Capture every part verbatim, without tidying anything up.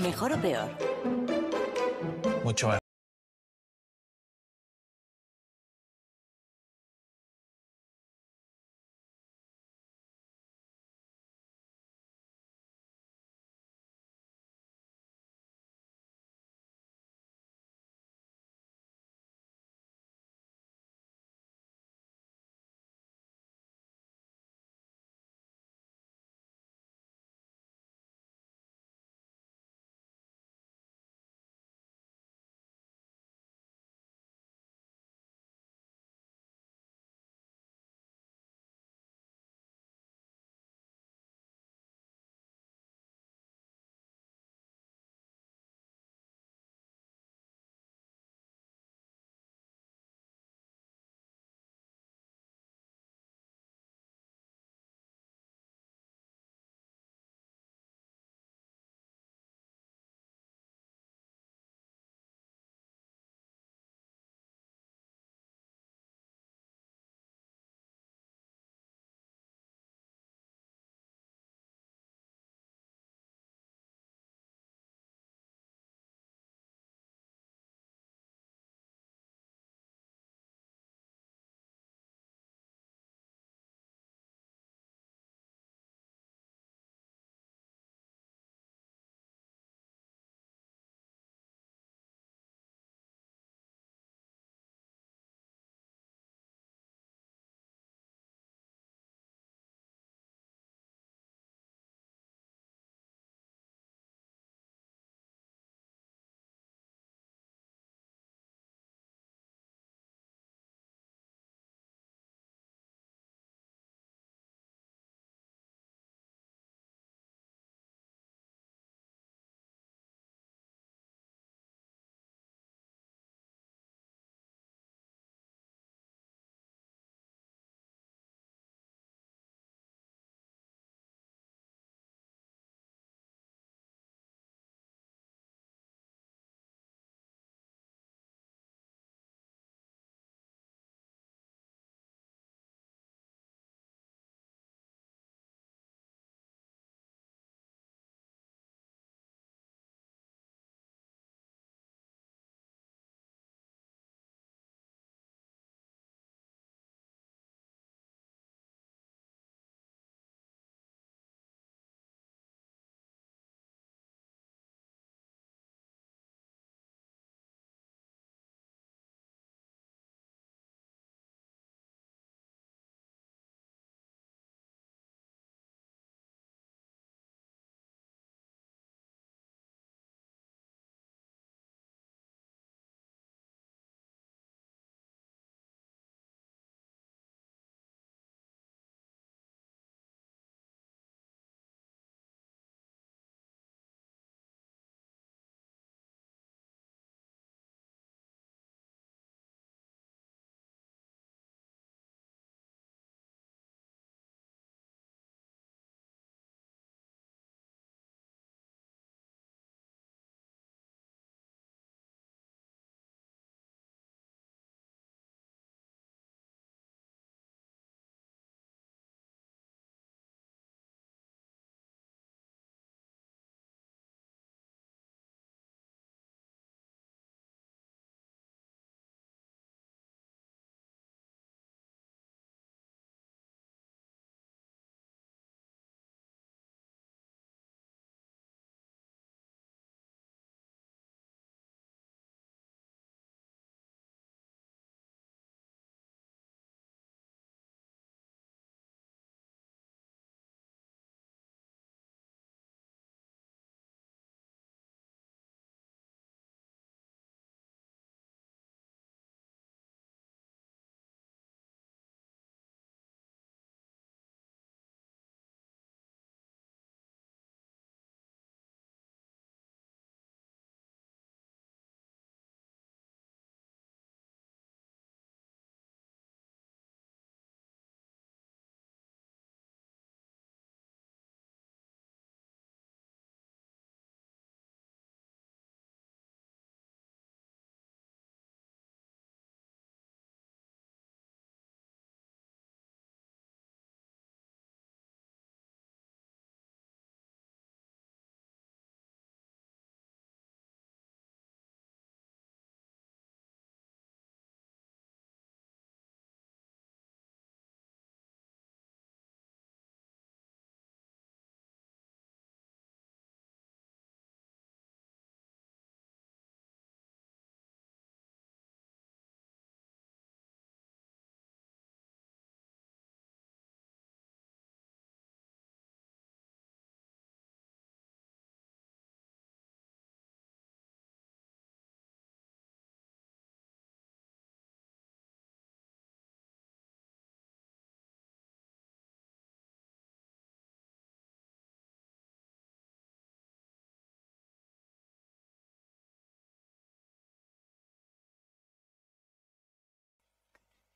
¿Mejor o peor? Mucho mejor.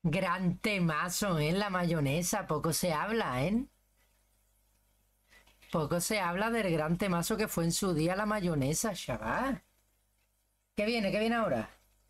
Gran temazo, ¿eh? La mayonesa, poco se habla, ¿eh? Poco se habla del gran temazo que fue en su día la mayonesa, chaval. ¿Qué viene? ¿Qué viene ahora?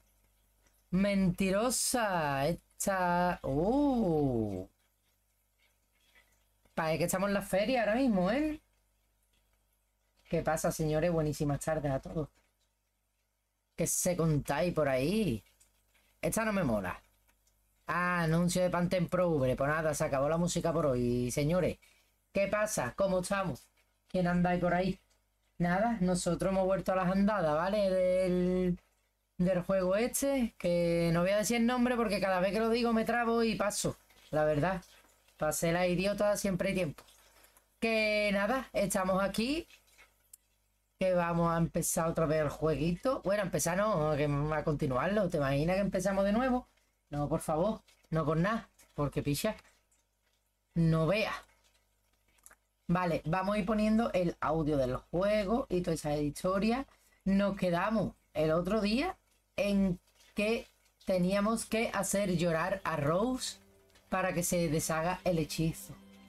Mentirosa. Esta... ¡Uh! Parece que estamos en la feria ahora mismo, ¿eh? ¿Qué pasa, señores? Buenísimas tardes a todos. ¿Qué se contáis por ahí? Esta no me mola. Ah, anuncio de Pantene Pro V. Pues nada, se acabó la música por hoy, señores. ¿Qué pasa? ¿Cómo estamos? ¿Quién andáis por ahí? Nada, nosotros hemos vuelto a las andadas, ¿vale? Del, del juego este, que no voy a decir el nombre porque cada vez que lo digo me trabo y paso, la verdad. Pasé la idiota, siempre hay tiempo. Que nada, estamos aquí, que vamos a empezar otra vez el jueguito. Bueno, empezar no, que a continuarlo. ¿Te imaginas que empezamos de nuevo? No, por favor, no por nada, porque picha, no vea. Vale, vamos a ir poniendo el audio del juego y toda esa historia. Nos quedamos el otro día en que teníamos que hacer llorar a Rose para que se deshaga el hechizo.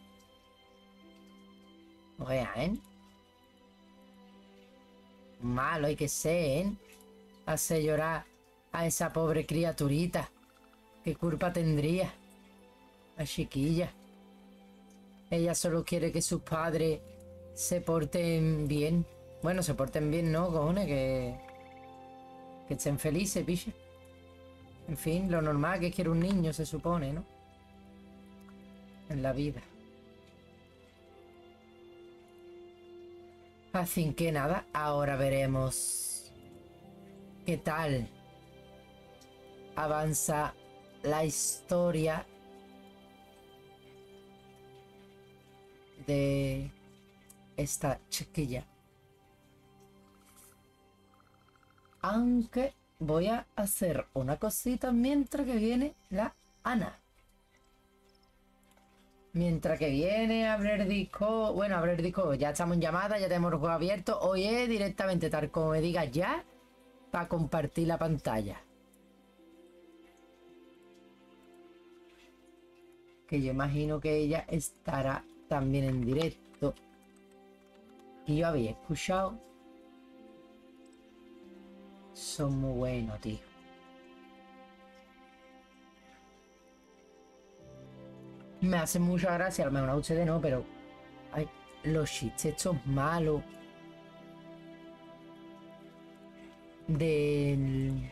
Vean, malo hay que ser, ¿eh? Hacer llorar a esa pobre criaturita. ¿Qué culpa tendría? La chiquilla. Ella solo quiere que sus padres se porten bien. Bueno, se porten bien, ¿no, cojones? Que, que estén felices, piche. En fin, lo normal que quiere un niño, se supone, ¿no? En la vida. Así que nada, ahora veremos qué tal avanza la historia de esta chiquilla. Aunque voy a hacer una cosita mientras que viene la Ana. Mientras que viene a abrir disco. Bueno, abrir disco. Ya estamos en llamada, ya tenemos el juego abierto. Hoy es directamente tal como me digas ya, para compartir la pantalla. Que yo imagino que ella estará también en directo. Y yo había escuchado. Son muy buenos, tío. Me hace mucha gracia, a lo mejor a ustedes no, pero ay, los chistes estos malos del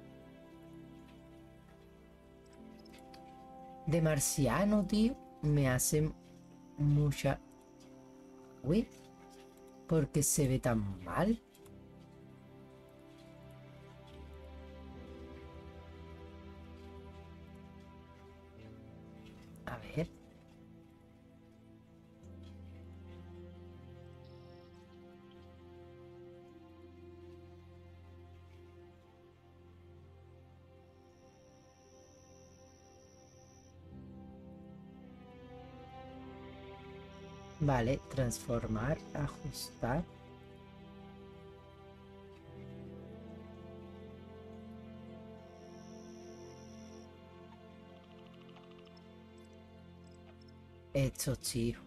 de marciano, tío, me hacen mucha... Uy, porque se ve tan mal. A ver. Vale, transformar, ajustar. Estos tío.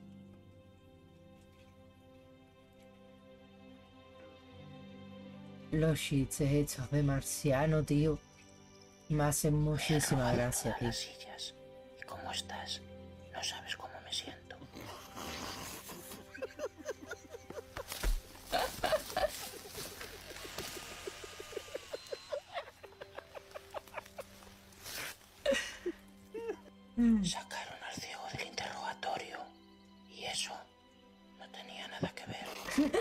Los chistes estos de marciano, tío, me hacen muchísima gracia, tío. Las sillas. ¿Y cómo estás? No sabes cómo me siento. Sacaron al ciego del interrogatorio y eso no tenía nada que ver.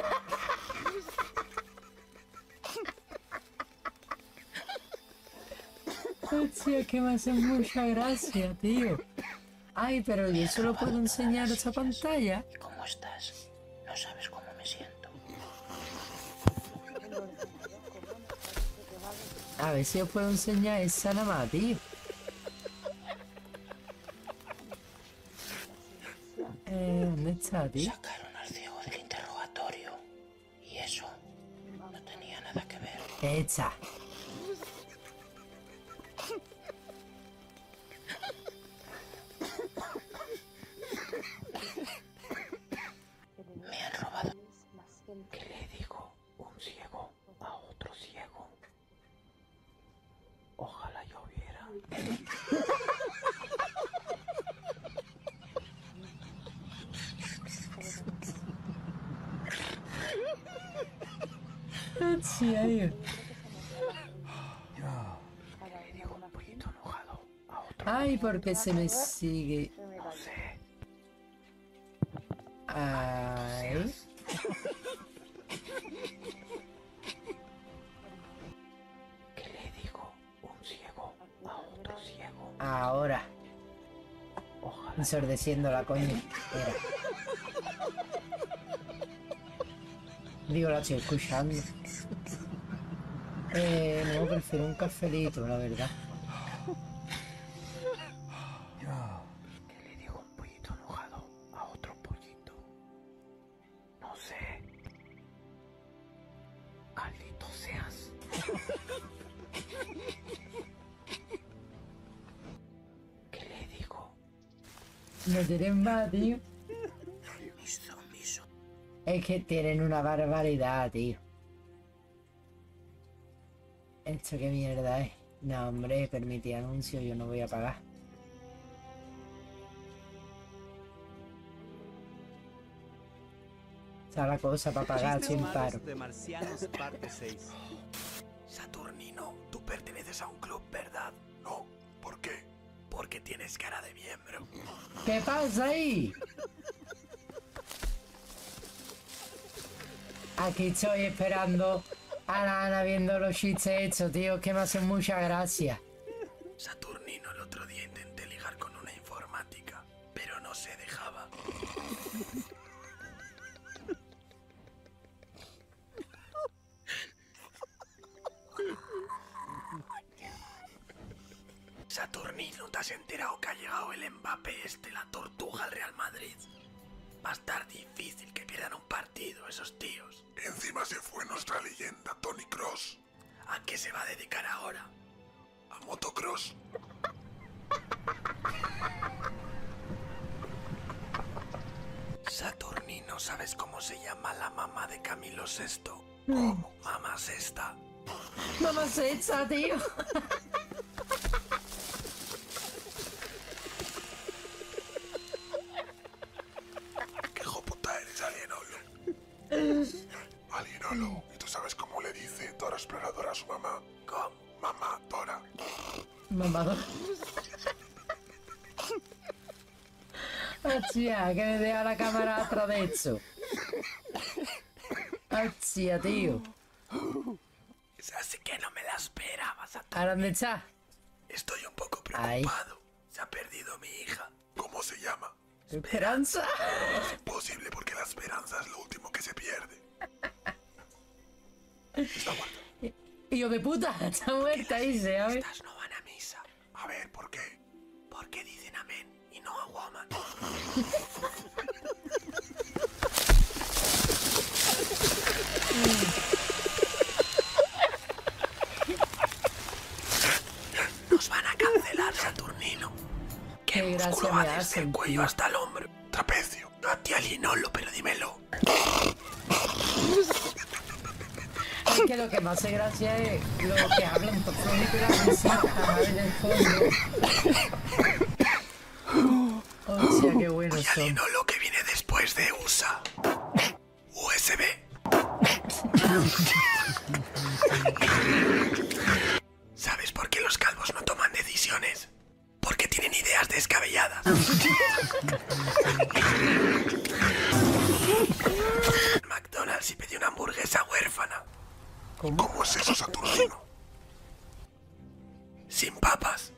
Hostia, que me hace mucha gracia, tío. Ay, pero yo solo puedo enseñar esta pantalla. ¿Y cómo estás? No sabes cómo me siento. A ver si os puedo enseñar esa nada más, tío. Eh, ¿dónde está, tío? Sacaron al ciego del interrogatorio y eso no tenía nada que ver. Esta. Sí, ahí. Ay, porque se me sigue. No sé. Ay. ¿Qué le digo? Un ciego a otro ciego. Ahora. Ojalá. Ensordeciendo la coña. Mira. Digo, la estoy escuchando. Eh, no, prefiero un cafelito, la verdad. ¿Qué le digo un pollito enojado a otro pollito? No sé. Maldito seas. ¿Qué le digo? No tienen más, tío. Mis zombies son... Es que tienen una barbaridad, tío. ¿Esto qué mierda es? No, hombre, permití anuncio, yo no voy a pagar. Está la cosa para pagar Chistes sin malos paro. de Marcianos, parte seis. Saturnino, tú perteneces a un club, ¿verdad? No. ¿Por qué? Porque tienes cara de miembro. ¿Qué pasa ahí? Aquí estoy esperando a la Ana viendo los chistes hechos, tío, que me hacen mucha gracia. Saturnino, el otro día intenté ligar con una informática, pero no se dejaba. Saturnino, ¿te has enterado que ha llegado el Mbappé este, la tortuga al Real Madrid? Va a estar difícil que pierdan un partido esos tíos. Encima se fue nuestra leyenda, Tony Cross. ¿A qué se va a dedicar ahora? A motocross. Saturnino, ¿sabes cómo se llama la mamá de Camilo sexto? ¿Cómo? Mamá sexta. Mamá sexta, tío. ¿Qué hijo puta eres, Alienolo? Alienolo. ¿Y tú sabes cómo le dice Dora Exploradora a su mamá? ¿Cómo? Mamá, Dora. Mamá. Hostia, que me deja la cámara atrás de eso. Hostia, tío. Así que no me la esperaba, Saturnino. ¿Ahora dónde está? Estoy un poco Ahí. preocupado. Se ha perdido mi hija. ¿Cómo se llama? Esperanza. Imposible porque la esperanza es lo último que se pierde. Está muerta. Hijo de puta, está muerta, dice, a ver. Estas no van a misa. A ver, ¿por qué? Porque dicen amén y no a woman. Nos van a cancelar, Saturnino. Qué ¿Qué gracia músculo me va desde hacen, el cuello tío. hasta el hombro? Trapecio. A ti, Alinolo, pero dímelo. Es que lo que me hace gracia es lo que hablan por fuera de la risita en el fondo. Hostia, qué buenos Y son. Alinolo que viene después de U S A. U S B. ¿Sabes por qué los calvos no toman decisiones? Porque tienen ideas descabelladas. McDonald's y pidió una hamburguesa huérfana. ¿Cómo es eso, Saturnino? Sin papas.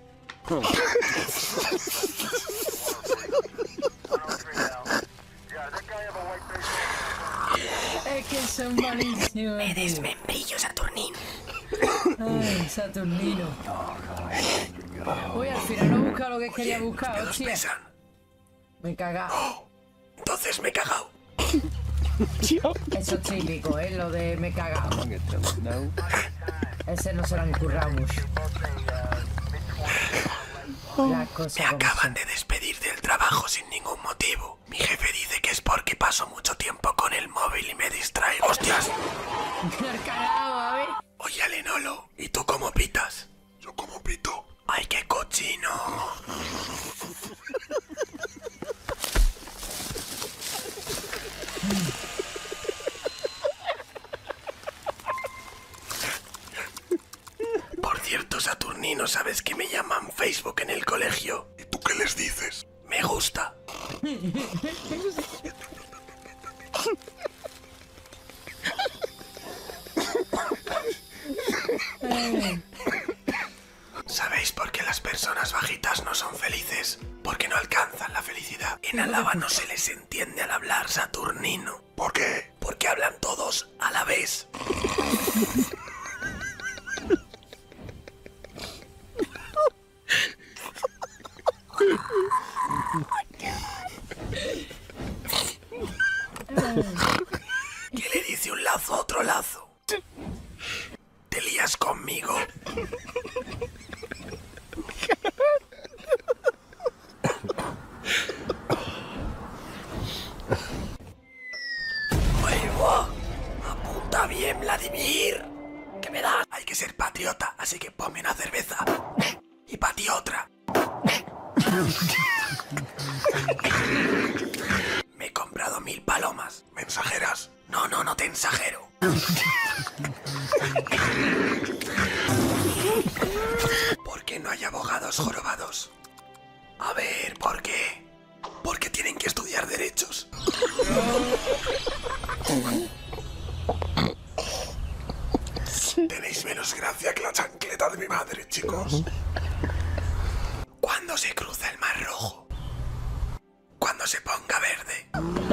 Es que son malísimos. Me tío. desmembrillo, Saturnino. Ay, Saturnino. Uy, al final no he buscado lo que quería Oye, buscar, los dedos hostia. pesan. Me he cagado. Entonces me he cagado. Eso es típico, ¿eh? Lo de me he cagado. Ese no se lo han currado mucho. Las cosas Me como acaban son. de despedir del trabajo sin ningún motivo. Mi jefe dice que es porque paso mucho tiempo con el móvil y me distraigo. ¡Hostias! Me he cagado, a ver. Oye, Alenolo, ¿y tú cómo pitas? Yo como pito. ¡Ay, qué cochino! sabes que me llaman Facebook en el colegio. ¿Y tú qué les dices? Me gusta. ¿Sabéis por qué las personas bajitas no son felices? Porque no alcanzan la felicidad. En Álava no se les entiende al hablar saturnino. ¿Por qué? Porque hablan todos a la vez. ¿Qué le dice un lazo a otro lazo? ¿Te lías conmigo? ¡Vuelvo! ¡Apunta bien, Vladimir! ¿Qué me das? Hay que ser patriota, así que ponme una cerveza. Y para ti otra. Me he comprado mil palomas. ¿Mensajeras? No, no, no te ensajero. ¿Por qué no hay abogados jorobados? A ver, ¿por qué? Porque tienen que estudiar derechos. Tenéis menos gracia que la chancleta de mi madre, chicos. ¿Cuándo se cruza el mar rojo? Cuando se ponga verde.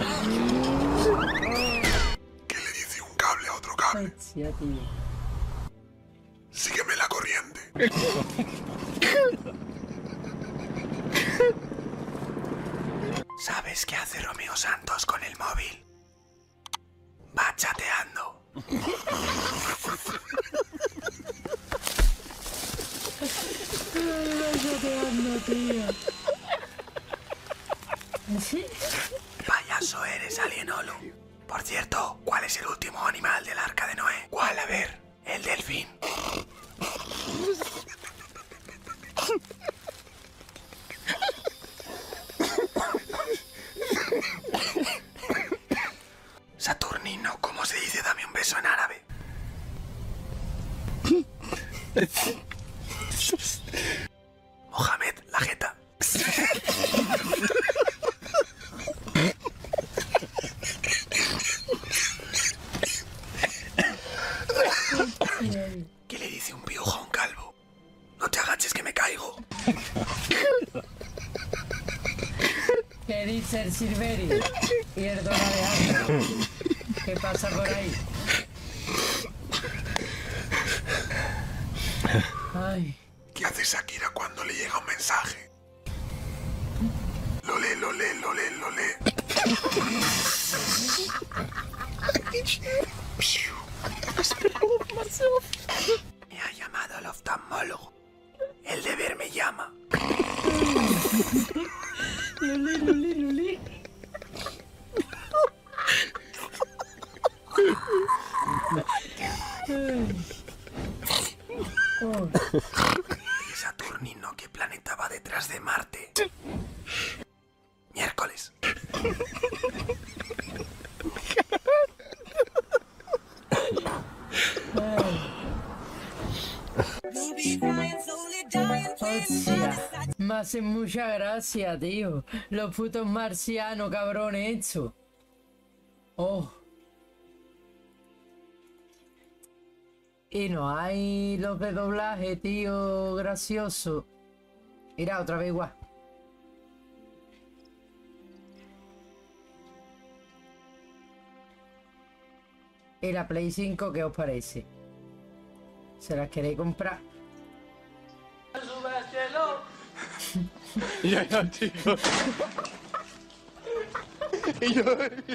¿Qué le dice un cable a otro cable? Hostia, tío. Sígueme la corriente. ¿Sabes qué hace Romeo Santos con el móvil? Va chateando. Payaso eres, Alienolo. Por cierto, ¿cuál es el último animal del arca de Noé? ¿Cuál? A ver, el delfín. Saturnino, ¿cómo se dice dame un beso en árabe? Mohamed, la jeta. ¿Qué le dice un piojo a un calvo? No te agaches que me caigo. ¿Qué dice el Silverio? Y el Don Alejandro. ¿Qué pasa por ahí? Ay. ¿Qué hace Shakira cuando le llega un mensaje? Lo lee, lo lee, lo lee, lo lee. Me ha llamado el oftalmólogo. El deber me llama. Luli, Luli, Luli. Oh. ¿Y Saturnino qué planeta va detrás de Marte? Miércoles. Hostia, me hacen mucha gracia, tío. Los putos marcianos, cabrones, estos. Oh. Y no hay los de doblaje, tío, gracioso. Mira, otra vez igual. ¿Y la Play cinco qué os parece? ¿Se las queréis comprar? Ya, ya, chicos. Y yo...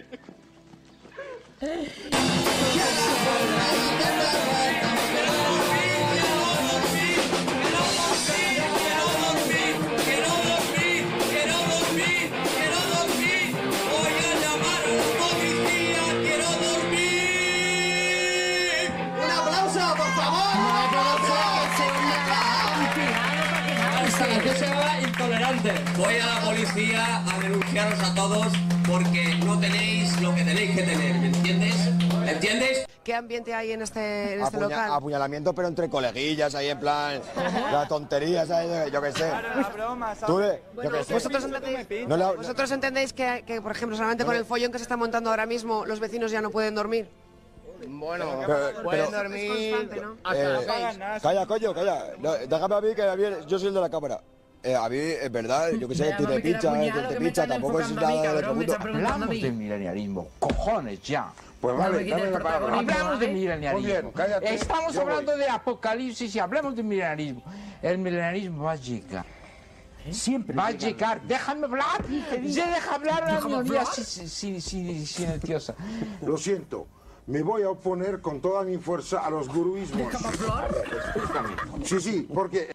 Intolerante. Voy a la policía a denunciaros a todos porque no tenéis lo que tenéis que tener, ¿me entiendes? ¿Me entiendes? ¿Qué ambiente hay en este, en este Apuña- local? Apuñalamiento, pero entre coleguillas, ahí en plan, la tontería, ¿sabes? Yo qué sé. Tú de, yo qué sé. ¿Vosotros entendéis, No la- ¿Vosotros entendéis que, que, por ejemplo, solamente No con le- el follón que se está montando ahora mismo, los vecinos ya no pueden dormir? Bueno, Pueden dormir. Es constante, ¿no? Eh, calla, coño, calla. No, déjame a mí, que a mí, yo soy el de la cámara. Eh, a mí, es verdad, yo qué sé, Mira, tú te mami, que la pinchas, puñalo, tú que te me pinchas, están tampoco es enfocando a mí, nada del otro cabrón, me mundo. están preguntando a Hablamos mí. de milenialismo, cojones ya. Pues No vale, me quites dame la palabra. protagonismo, Hablamos de ¿eh? milenialismo. Muy bien, cállate, Estamos yo hablando voy. de apocalipsis y hablemos de milenialismo. El milenialismo va a llegar. Siempre va a llegar. Déjame hablar. Ya deja hablar a la Déjame minoría hablar. sin- sin- sin- silenciosa. Lo siento, me voy a oponer con toda mi fuerza a los guruismos. Déjame hablar. Sí, sí, porque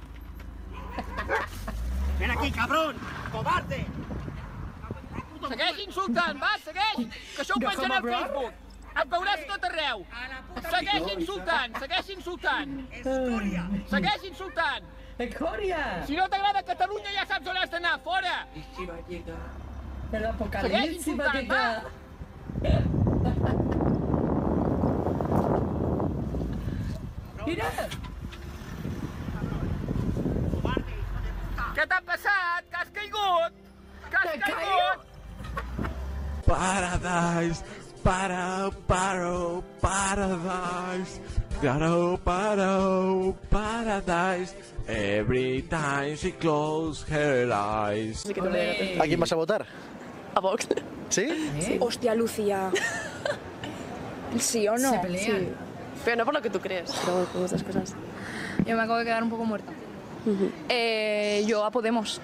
Ven aquí, cabrón, cobarde. Segueix insultant, va, segueix! Que això ho Deixa'm pengen al hablar. Facebook! Et veuràs a tot arreu! Segueix insultant, segueix insultant! Segueix insultant! ¡Escoria! Si no t'agrada Catalunya ja saps on has d'anar, fora! El apocalipsis va a llegar. Mira, Què t'ha passat? Que has caigut? Que has Que caigut? Paradise, para, paro, paradise, paro, paro, paradise. Every time she close her eyes. ole. ¿A quién vas a votar? A Vox. ¿Sí? ¿Eh? Hostia, Lucía. ¿Sí o no? Se pelean. Sí. Pero no por lo que tú crees, pero por otras cosas. Yo me acabo de quedar un poco muerta. eh, yo a Podemos.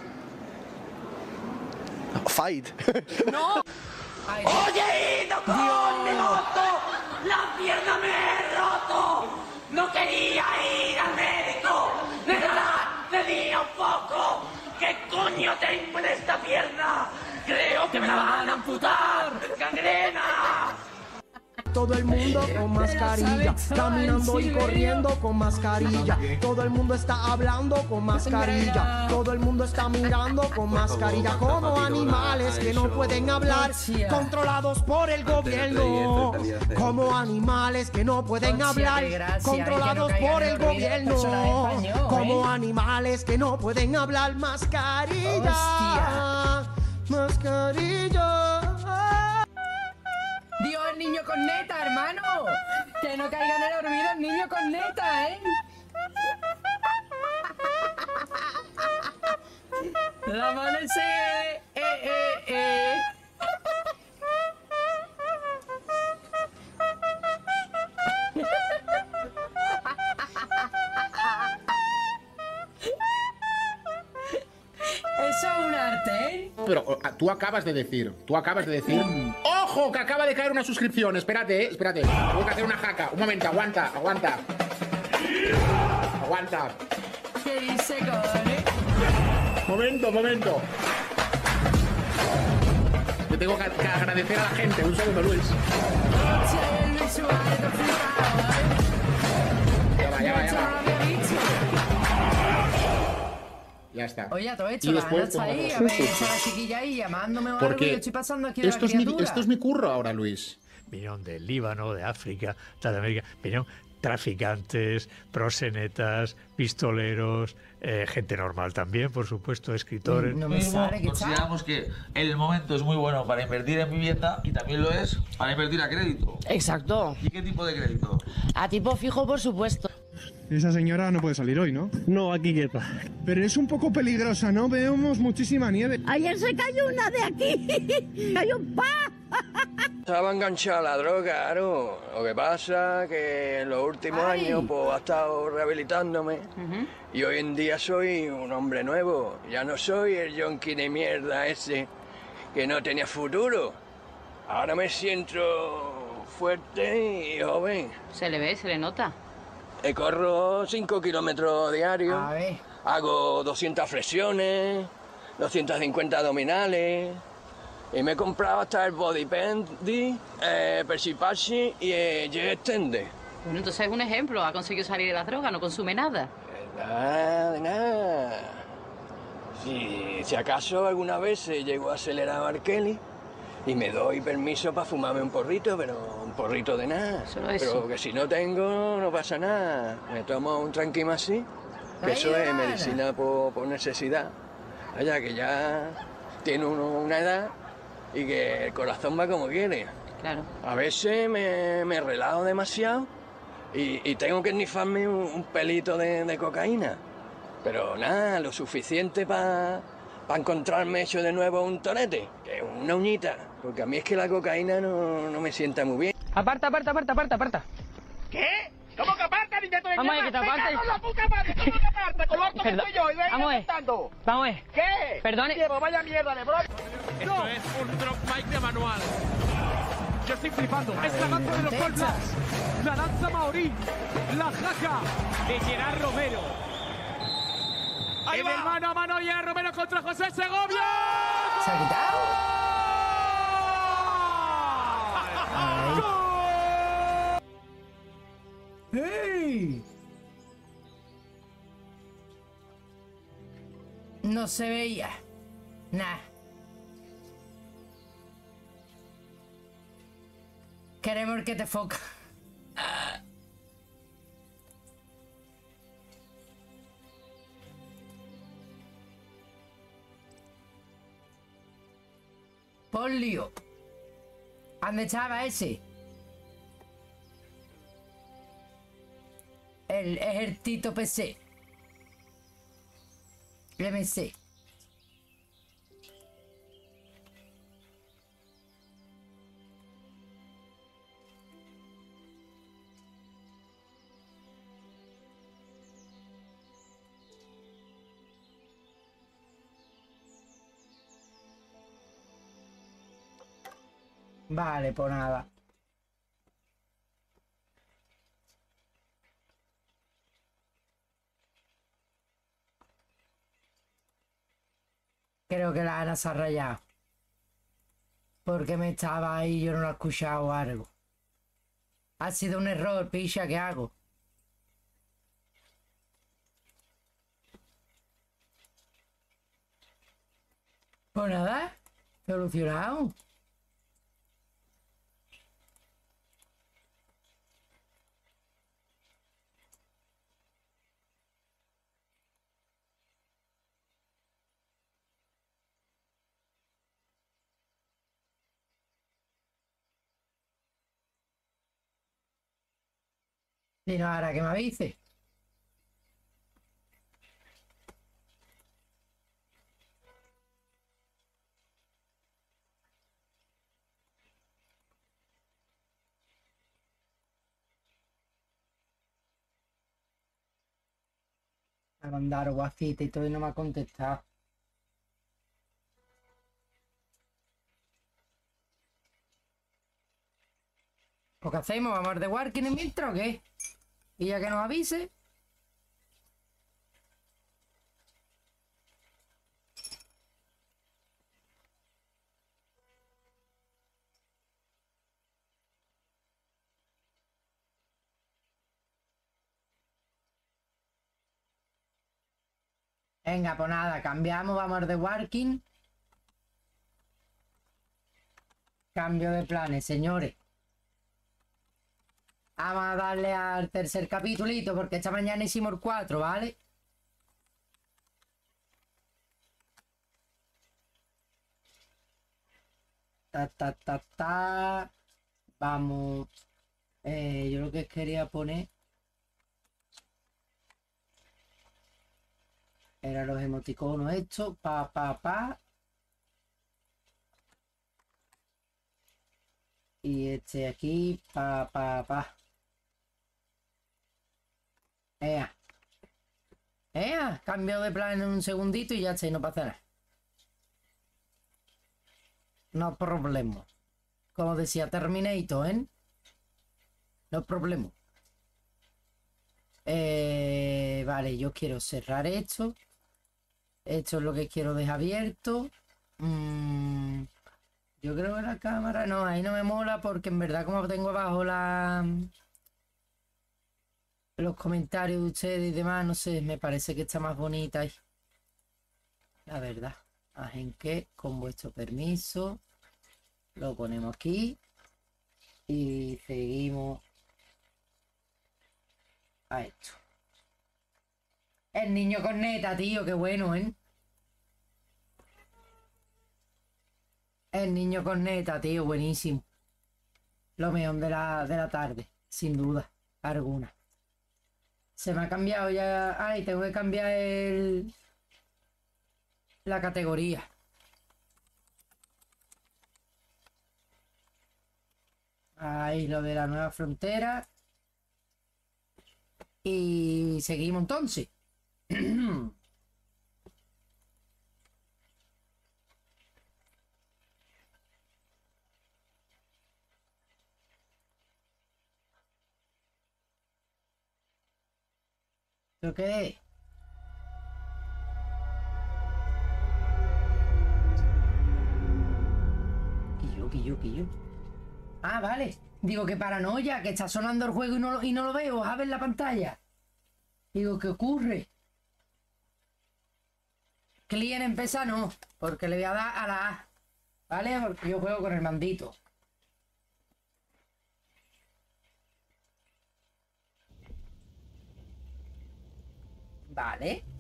Fight. No! Ay, ¡Oye, ido con negocio! ¡La pierna me he roto! ¡No quería ir al médico! ¡De verdad! ¡Tenía un poco! ¿Qué coño tengo en esta pierna? ¡Creo que me la van a amputar! ¡Gangrena! Todo el mundo con mascarilla, caminando y corriendo con mascarilla. Todo el mundo está hablando con mascarilla. Todo el mundo está mirando con mascarilla. Como animales que no pueden hablar, controlados por el gobierno. Como animales que no pueden hablar, controlados por el gobierno. Como animales que no pueden hablar. Mascarilla, mascarilla. Dios, el niño con neta, hermano. Que no caiga en el olvido el niño con neta, ¿eh? La mano ese... Eh, eh, eh. Eso es un arte, ¿eh? Pero tú acabas de decir, tú acabas de decir... ¡Ojo! Que acaba de caer una suscripción. Espérate, eh, espérate. Tengo que hacer una jaca. Un momento, aguanta, aguanta. Aguanta. ¿Qué dice, cojones? Momento, momento. Yo tengo que, que agradecer a la gente. Un segundo, Luis. Hostia, el Luis Suárez, te flipado, ¿eh? Ya va, ya va, ya No, va. no lo había visto. Ya está. Oye, a todo esto, Y la después Ana está ahí, a tengo- ver, está la chiquilla ahí llamándome o algo y Porque yo estoy pasando aquí a la esto es, mi, criatura. esto es mi curro ahora, Luis. Vinieron del Líbano, de África, de América, vinieron traficantes, prosenetas, pistoleros, eh, gente normal también, por supuesto, escritores. No me sale, ¿qué tal? Consideramos que el momento es muy bueno para invertir en vivienda y también lo es para invertir a crédito. Exacto. ¿Y qué tipo de crédito? A tipo fijo, por supuesto. Esa señora no puede salir hoy, ¿no? No, aquí quieta. Pero es un poco peligrosa, ¿no? Vemos muchísima nieve. Ayer se cayó una de aquí. Cayó un pa. Estaba enganchado a la droga, claro. Lo que pasa que en los últimos Ay. años pues, he estado rehabilitándome y hoy en día soy un hombre nuevo. Ya no soy el yonki de mierda ese que no tenía futuro. Ahora me siento fuerte y joven. Se le ve, se le nota. Eh, Corro cinco kilómetros diarios. Hago doscientas flexiones, doscientas cincuenta abdominales. Y me he comprado hasta el Body Bendy, eh, Persipachi y el Jet Extender. Bueno, entonces es un ejemplo. Ha conseguido salir de las drogas, no consume nada. Nada, nada. Si, si acaso alguna vez se llegó a acelerar a Kelly y me doy permiso para fumarme un porrito, pero un porrito de nada. Solo Pero eso. que si no tengo, no pasa nada. Me tomo un tranquima así, que Ahí eso va. es medicina por, por necesidad. Vaya, que ya tiene uno una edad y que el corazón va como quiere. Claro. A veces me, me relajo demasiado y, y tengo que esnifarme un, un pelito de, de cocaína. Pero nada, lo suficiente para pa encontrarme hecho de nuevo un torete, que es una uñita, porque a mí es que la cocaína no, no me sienta muy bien. Aparta, aparta, aparta, aparta, aparta. ¿Qué? ¿Cómo que aparta, niña de Vamos a ver, que te ¡Me apartes. cago en la puta madre! ¿Cómo que aparta? Con lo harto que Perdón. estoy yo y vengo Vamos a ver. contando. Vamos a ver. ¿Qué? Perdone. Llevo, vaya mierda de bro. Esto es un drop mic de manual. Yo estoy flipando. Es la danza de los All Blacks. La danza maorí. La jaca de Gerard Romero. Ahí va. El mano a mano y Gerard Romero contra José Segovia. ¿Se ha quitado? ¡Hey! No se veía. Nah. Queremos que te foca. Por lío. ¿Dónde estaba ese? El ejército P C. M C. Vale, pues nada. Creo que la Ana se ha rayado. Porque me estaba ahí y yo no lo he escuchado o algo. Ha sido un error, picha, ¿qué hago? Pues nada, solucionado. Y no, ahora que me avise. A mandar WhatsApp y todo y no me ha contestado. ¿Pues qué hacemos? ¿Vamos a de Warking en mientras o qué? Y ya que nos avise. Venga, pues nada, cambiamos, vamos al de Working. Cambio de planes, señores. Vamos a darle al tercer capítulito porque esta mañana hicimos el cuatro, ¿vale? Ta, ta, ta, ta. Vamos. Eh, yo lo que quería poner eran los emoticonos estos. Pa, pa, pa. Y este aquí. Pa, pa, pa. Ea. Ea. Cambio de plan en un segundito y ya está, y no pasa nada. No problema. Como decía Terminator, ¿eh? No problema. Eh, vale, yo quiero cerrar esto. Esto es lo que quiero dejar abierto. Mm, yo creo que la cámara... No, ahí no me mola porque en verdad como tengo abajo la... los comentarios de ustedes y demás, no sé, me parece que está más bonita ahí. La verdad. ¿En qué? Con vuestro permiso. Lo ponemos aquí. Y seguimos a esto. El niño con neta, tío, qué bueno, ¿eh? El niño con neta, tío, buenísimo. Lo mejor de la, de la tarde, sin duda alguna. Se me ha cambiado ya... Ay, tengo que cambiar el... la categoría. Ahí lo de la nueva frontera. Y seguimos entonces. ¿Esto qué es? Quillo, quillo, quillo. Ah, vale. Digo, que paranoia, que está sonando el juego y no lo, y no lo veo. A ver la pantalla. Digo, ¿qué ocurre? Client empezar no, porque le voy a dar a la A. ¿Vale? Porque yo juego con el mandito. Vale.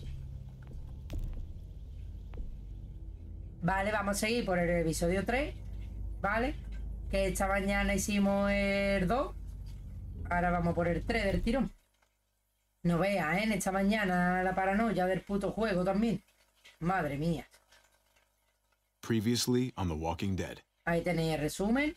Vale, vamos a seguir por el episodio tres. Vale. Que esta mañana hicimos el dos. Ahora vamos por el tres del tirón. No veas, ¿eh? En esta mañana la paranoia del puto juego también. Madre mía. Previously on The Walking Dead. Ahí tenéis el resumen.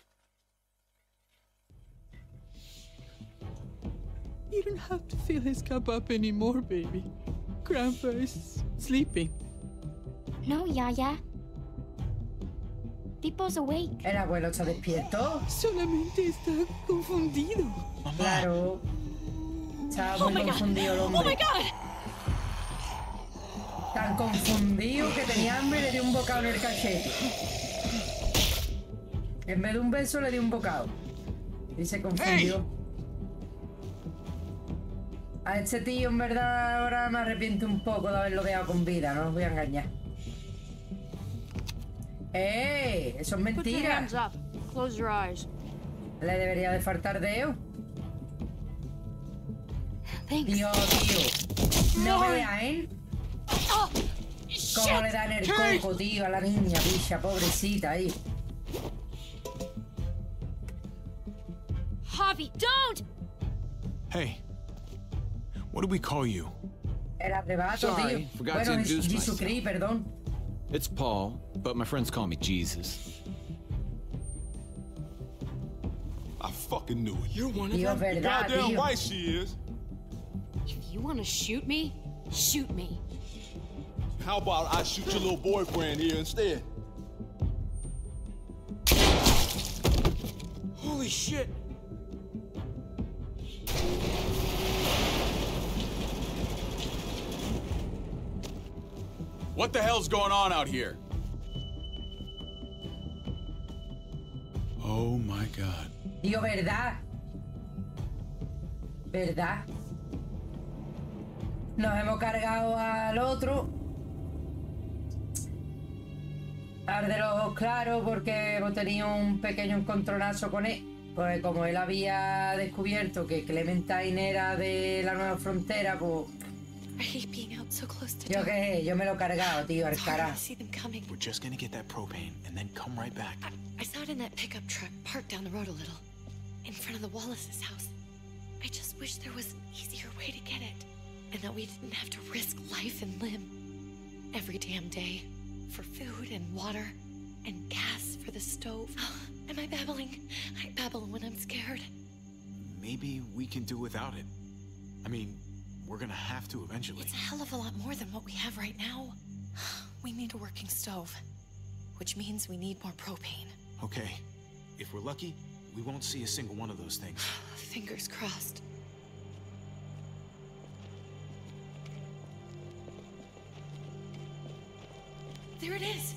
You don't have to fill his cup up anymore, baby. Grandpa is sleeping. No, Yaya. People's awake. El abuelo está despierto. Solamente está confundido. Claro. Estaba muy confundido el hombre. Oh my God. Tan confundido que tenía hambre y le dio un bocado en el cachete. En vez de un beso le dio un bocado. Y se confundió. Hey. A este tío en verdad ahora me arrepiento un poco de haberlo dejado con vida, no os voy a engañar. ¡Eh! Eso es mentira. Le debería de faltar dedo. Tío, tío. No me veas, ¿eh? Cómo le dan el coco, tío, a la niña, bicha, pobrecita ahí. Javi, don't! Hey. What do we call you? El arrebato, Sorry, tío. forgot Bueno, to es introduce Jesucristo, perdón. It's Paul, but my friends call me Jesus. I fucking knew it. You're one of Tío, them? verdad, Goddamn tío. right she is. If you want to shoot me, shoot me. How about I shoot your little boyfriend here instead? Holy shit! What the hell's going on out here? Oh my God. Tío, ¿verdad? ¿Verdad? Nos hemos cargado al otro. Al de los ojos claros, porque hemos tenido un pequeño encontronazo con él. Pues como él había descubierto que Clementine era de la nueva frontera, pues... Yo qué, yo me lo he cargado, tío, al carajo. We're just gonna get that propane and then come right back. I saw it in that pickup truck parked down the road a little, in front of the Wallace's house. I just wish there was an easier way to get it, and that we didn't have to risk life and limb every damn day for food and water and gas for the stove. Am I babbling? I babble when I'm scared. Maybe we can do without it. I mean, we're gonna have to eventually. It's a hell of a lot more than what we have right now. We need a working stove, which means we need more propane. Okay, if we're lucky, we won't see a single one of those things. Fingers crossed. There it is.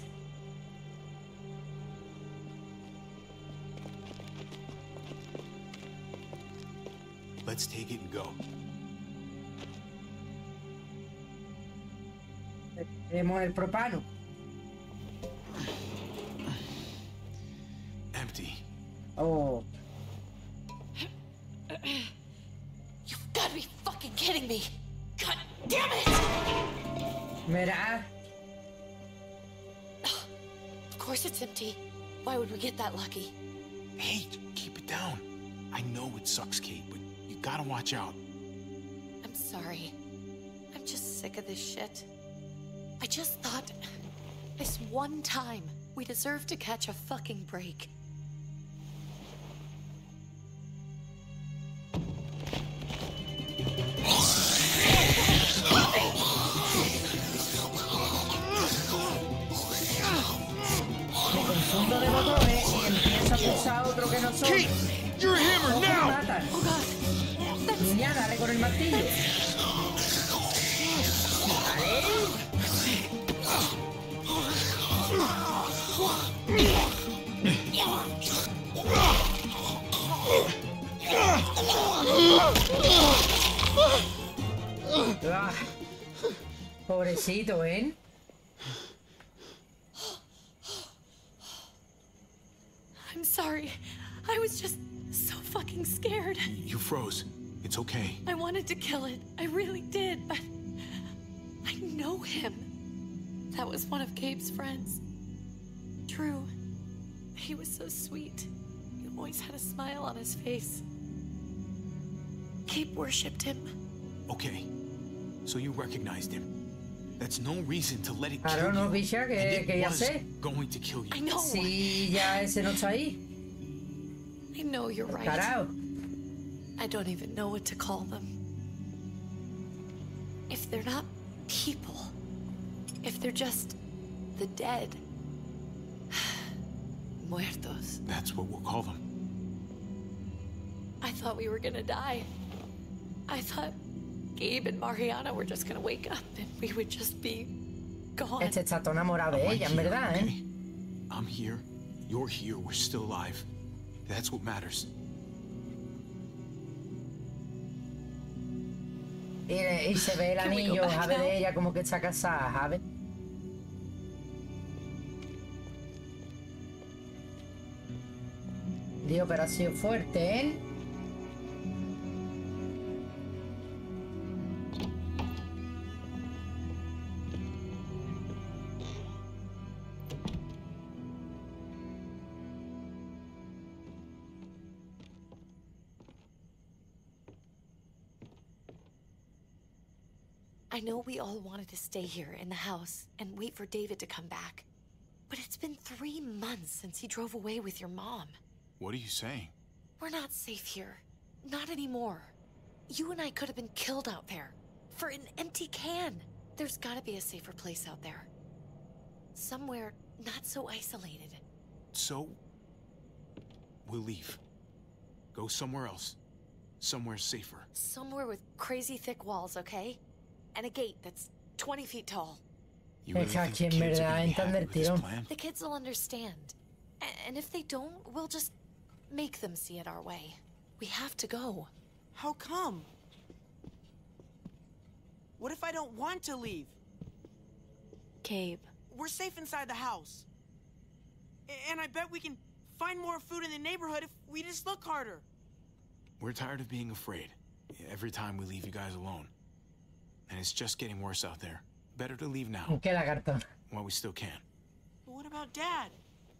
Let's take it and go. Tenemos el propano. empty. Oh. You've got to be fucking kidding me. God damn it! Mira. Of course it's empty. Why would we get that lucky? Hey, keep it down. I know it sucks, Kate, but you gotta watch out. I'm sorry. I'm just sick of this shit. I just thought this one time we deserve to catch a fucking break. Me confundo de botones y empiezo a pulsar otro que no son. Kate, you're hammered Otro me now. matan. Niña, dale con el martillo. Ah, pobrecito, ¿eh? I'm sorry. I was just so fucking scared. You froze. It's okay. I wanted to kill it. I really did, but I know him. That was one of Gabe's friends. Drew. He was so sweet. He always had a smile on his face. Gabe worshipped him. Okay. So you recognized him. That's no reason to let it kill Claro, no, you. bicha, que, And it que ya was sé. going to kill you. I know. Si ya ese no está ahí. I know you're right. Carajo. I don't even know what to call them. If they're not people, if they're just the dead, muertos. That's what we'll call them. I thought we were gonna die. I thought Gabe and Mariana were just gonna wake up and we would just be gone. Este está todo enamorado de ella, en verdad, ¿eh? I'm here. You're here. We're still alive. That's what matters. Y, y se ve el Can we go anillo, back sabe now? de ella como que está casada, ¿sabe? Dios, pero ha sido fuerte, ¿eh? I know we all wanted to stay here in the house and wait for David to come back. But it's been three months since he drove away with your mom. What are you saying? We're not safe here. Not anymore. You and I could have been killed out there. For an empty can. There's gotta be a safer place out there. Somewhere not so isolated. So, we'll leave. Go somewhere else. Somewhere safer. Somewhere with crazy thick walls, okay? And a gate that's twenty feet tall. You really think the kids are gonna be happy with this plan? The kids will understand. A- And if they don't, we'll just make them see it our way. We have to go. How come? What if I don't want to leave? Gabe. We're safe inside the house. A- And I bet we can find more food in the neighborhood if we just look harder. We're tired of being afraid. Every time we leave you guys alone. And it's just getting worse out there. Better to leave now. Qué lagartón. While we still can. But what about Dad?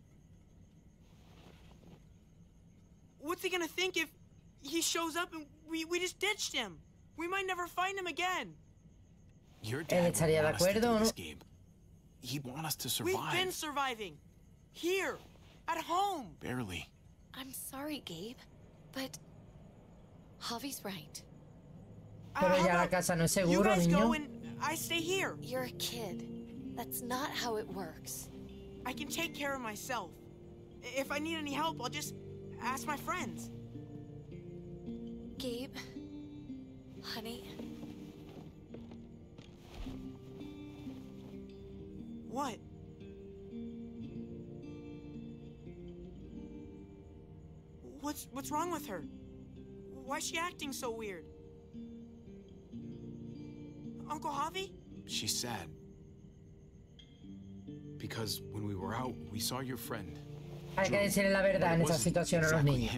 What's he gonna think if he shows up and we, we just ditched him? We might never find him again. Your Él dad would estaría de want us to acuerdo, do ¿o this, no? Gabe. He'd want us to We've survive. been surviving. Here. At home. Barely. I'm sorry, Gabe, but Javi's right. Pero Uh, how ya la about casa no es you seguro, guys go niño. and I stay here. You're a kid. That's not how it works. I can take care of myself. I- If I need any help, I'll just ask my friends. Gabe, honey, What? What's what's wrong with her? Why's she acting so weird? Uncle Javi? She's sad. Because when we were out, we saw your friend. Hay que decirle la verdad en esa situación a los niños.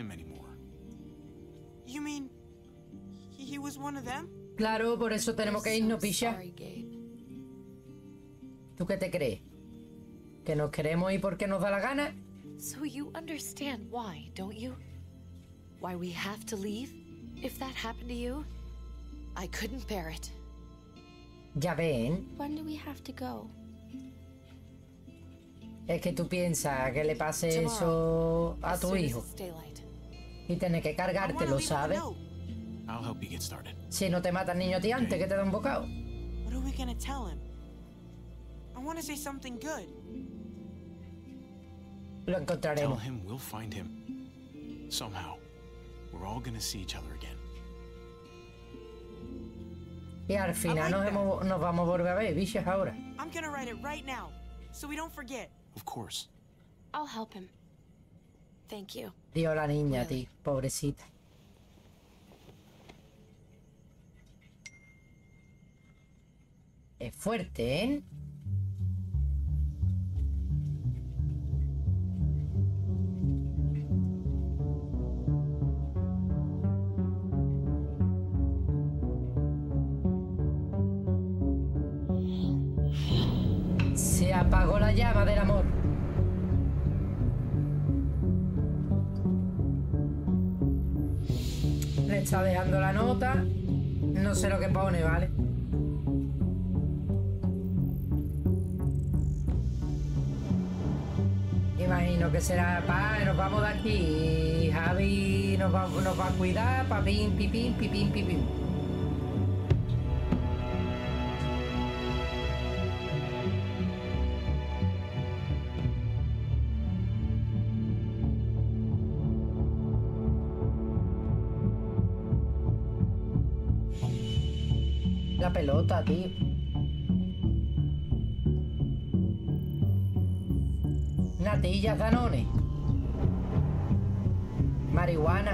You mean he was one of them? Claro, por eso tenemos que irnos, picha. ¿Tú qué te crees? ¿Que nos queremos ir porque nos da la gana? So you understand why, don't you? Why we have to leave? If that happened to you, I couldn't bear it. Ya ven. When do we have to go? Es que tú piensas que le pase eso a tu hijo y tener que cargártelo, ¿sabes? I'll help you get started. Si no te mata el niño a ti antes que te da un bocado. What are we gonna tell him? I want to say something good. Lo encontraremos. Tell him we'll find him. Somehow. We're all gonna see each other again. Y al final nos, hemos, nos vamos a volver a ver, bichos, ahora. I'm gonna write it right now, so we don't forget. Of course. I'll help him. Thank you. Dio la niña, tío, pobrecita. Es fuerte, ¿eh? Se apagó la llama del amor. Le está dejando la nota. No sé lo que pone, ¿vale? Imagino que será, pa, nos vamos de aquí. Javi nos va, nos va a cuidar, papín, pipín, pipín, pipín. La pelota, tío. Natillas Danone. Marihuana.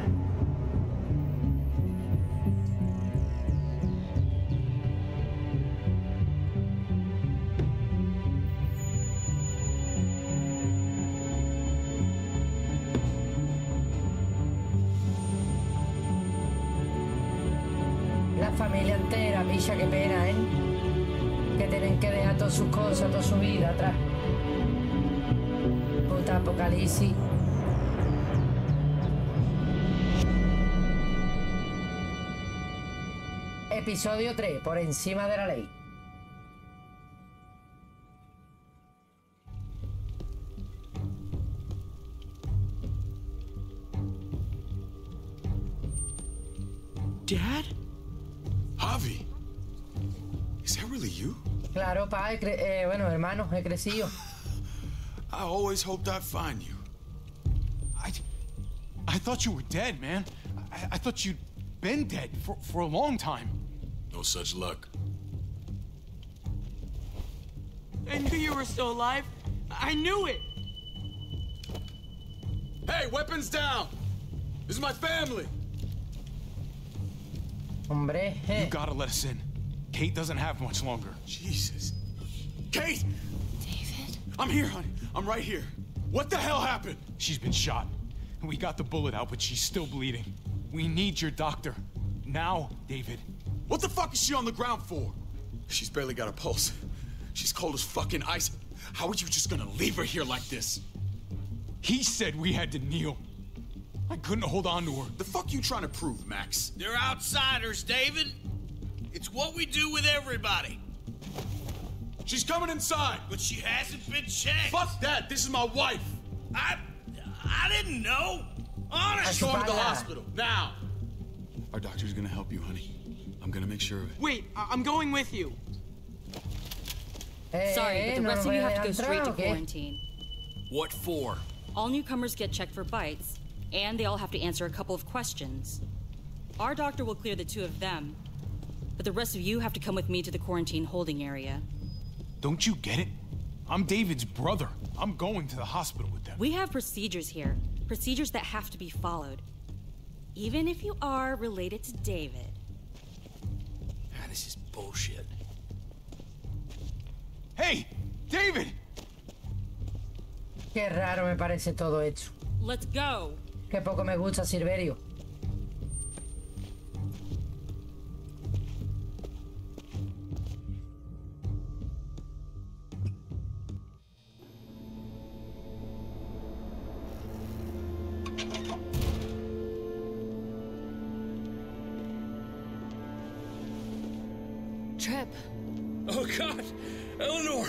La familia entera, picha, qué pena, ¿eh? Que tienen que dejar todas sus cosas, toda su vida atrás. Puta apocalipsis. Episodio tres, por encima de la ley. Dad? Javi, is that really you? Claro, pa, he cre eh, bueno, hermanos, he crecido. I always hoped I'd find you. I, I thought you were dead, man. I, I thought you'd been dead for, for a long time. No such luck. I knew you were still alive. I knew it. Hey, weapons down. This is my family. Hombre, you gotta let us in. Kate doesn't have much longer. Jesus. Kate! David? I'm here, honey. I'm right here. What the hell happened? She's been shot. We got the bullet out, but she's still bleeding. We need your doctor. Now, David. What the fuck is she on the ground for? She's barely got a pulse. She's cold as fucking ice. How are you just gonna leave her here like this? He said we had to kneel. I couldn't hold on to her. The fuck you trying to prove, Max? They're outsiders, David. It's what we do with everybody. She's coming inside. But she hasn't been checked. Fuck that. This is my wife. I... I didn't know. Honest. Go to the hospital. Now. Our doctor's gonna help you, honey. I'm gonna make sure of it. Wait, I I'm going with you. Sorry, but the rest of you have to go straight to quarantine. What for? All newcomers get checked for bites, and they all have to answer a couple of questions. Our doctor will clear the two of them, but the rest of you have to come with me to the quarantine holding area. Don't you get it? I'm David's brother. I'm going to the hospital with them. We have procedures here, procedures that have to be followed, even if you are related to David. Ah, this is bullshit. Hey, David! Qué raro me parece todo esto. Let's go. Qué poco me gusta Silverio. Trip. Oh, God! Eleanor!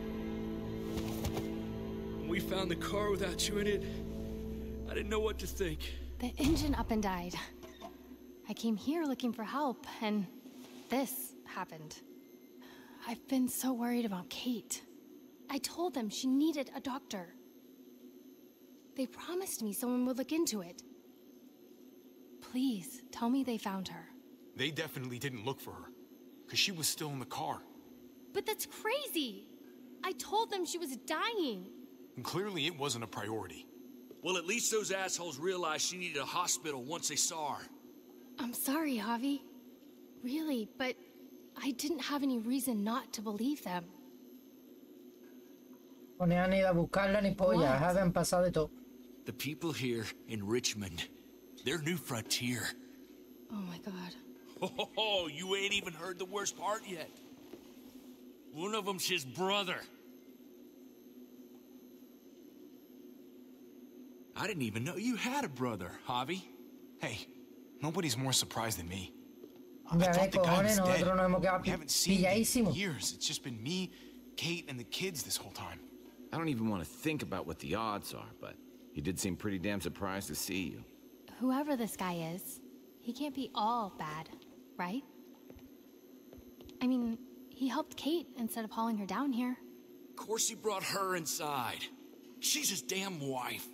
When we found the car without you in it, I didn't know what to think. The engine up and died. I came here looking for help, and this happened. I've been so worried about Kate. I told them she needed a doctor. They promised me someone would look into it. Please, tell me they found her. They definitely didn't look for her, because she was still in the car. But that's crazy! I told them she was dying. And clearly it wasn't a priority. Well, at least those assholes realized she needed a hospital once they saw her. I'm sorry, Javi. Really, but I didn't have any reason not to believe them. No han ido a buscarla ni polla, habían pasado de todo. The people here in Richmond, they're New Frontier. Oh my God. Oh, oh, you ain't even heard the worst part yet. One of them's his brother. I didn't even know you had a brother, Javi. Hey, nobody's more surprised than me. Ya I ves, thought the guy was cojones, dead. nosotros nos hemos quedado We haven't seen him in pilladísimos. years. It's just been me, Kate, and the kids this whole time. I don't even want to think about what the odds are, but he did seem pretty damn surprised to see you. Whoever this guy is, he can't be all bad, right? I mean, he helped Kate instead of hauling her down here. Of course he brought her inside. She's his damn wife.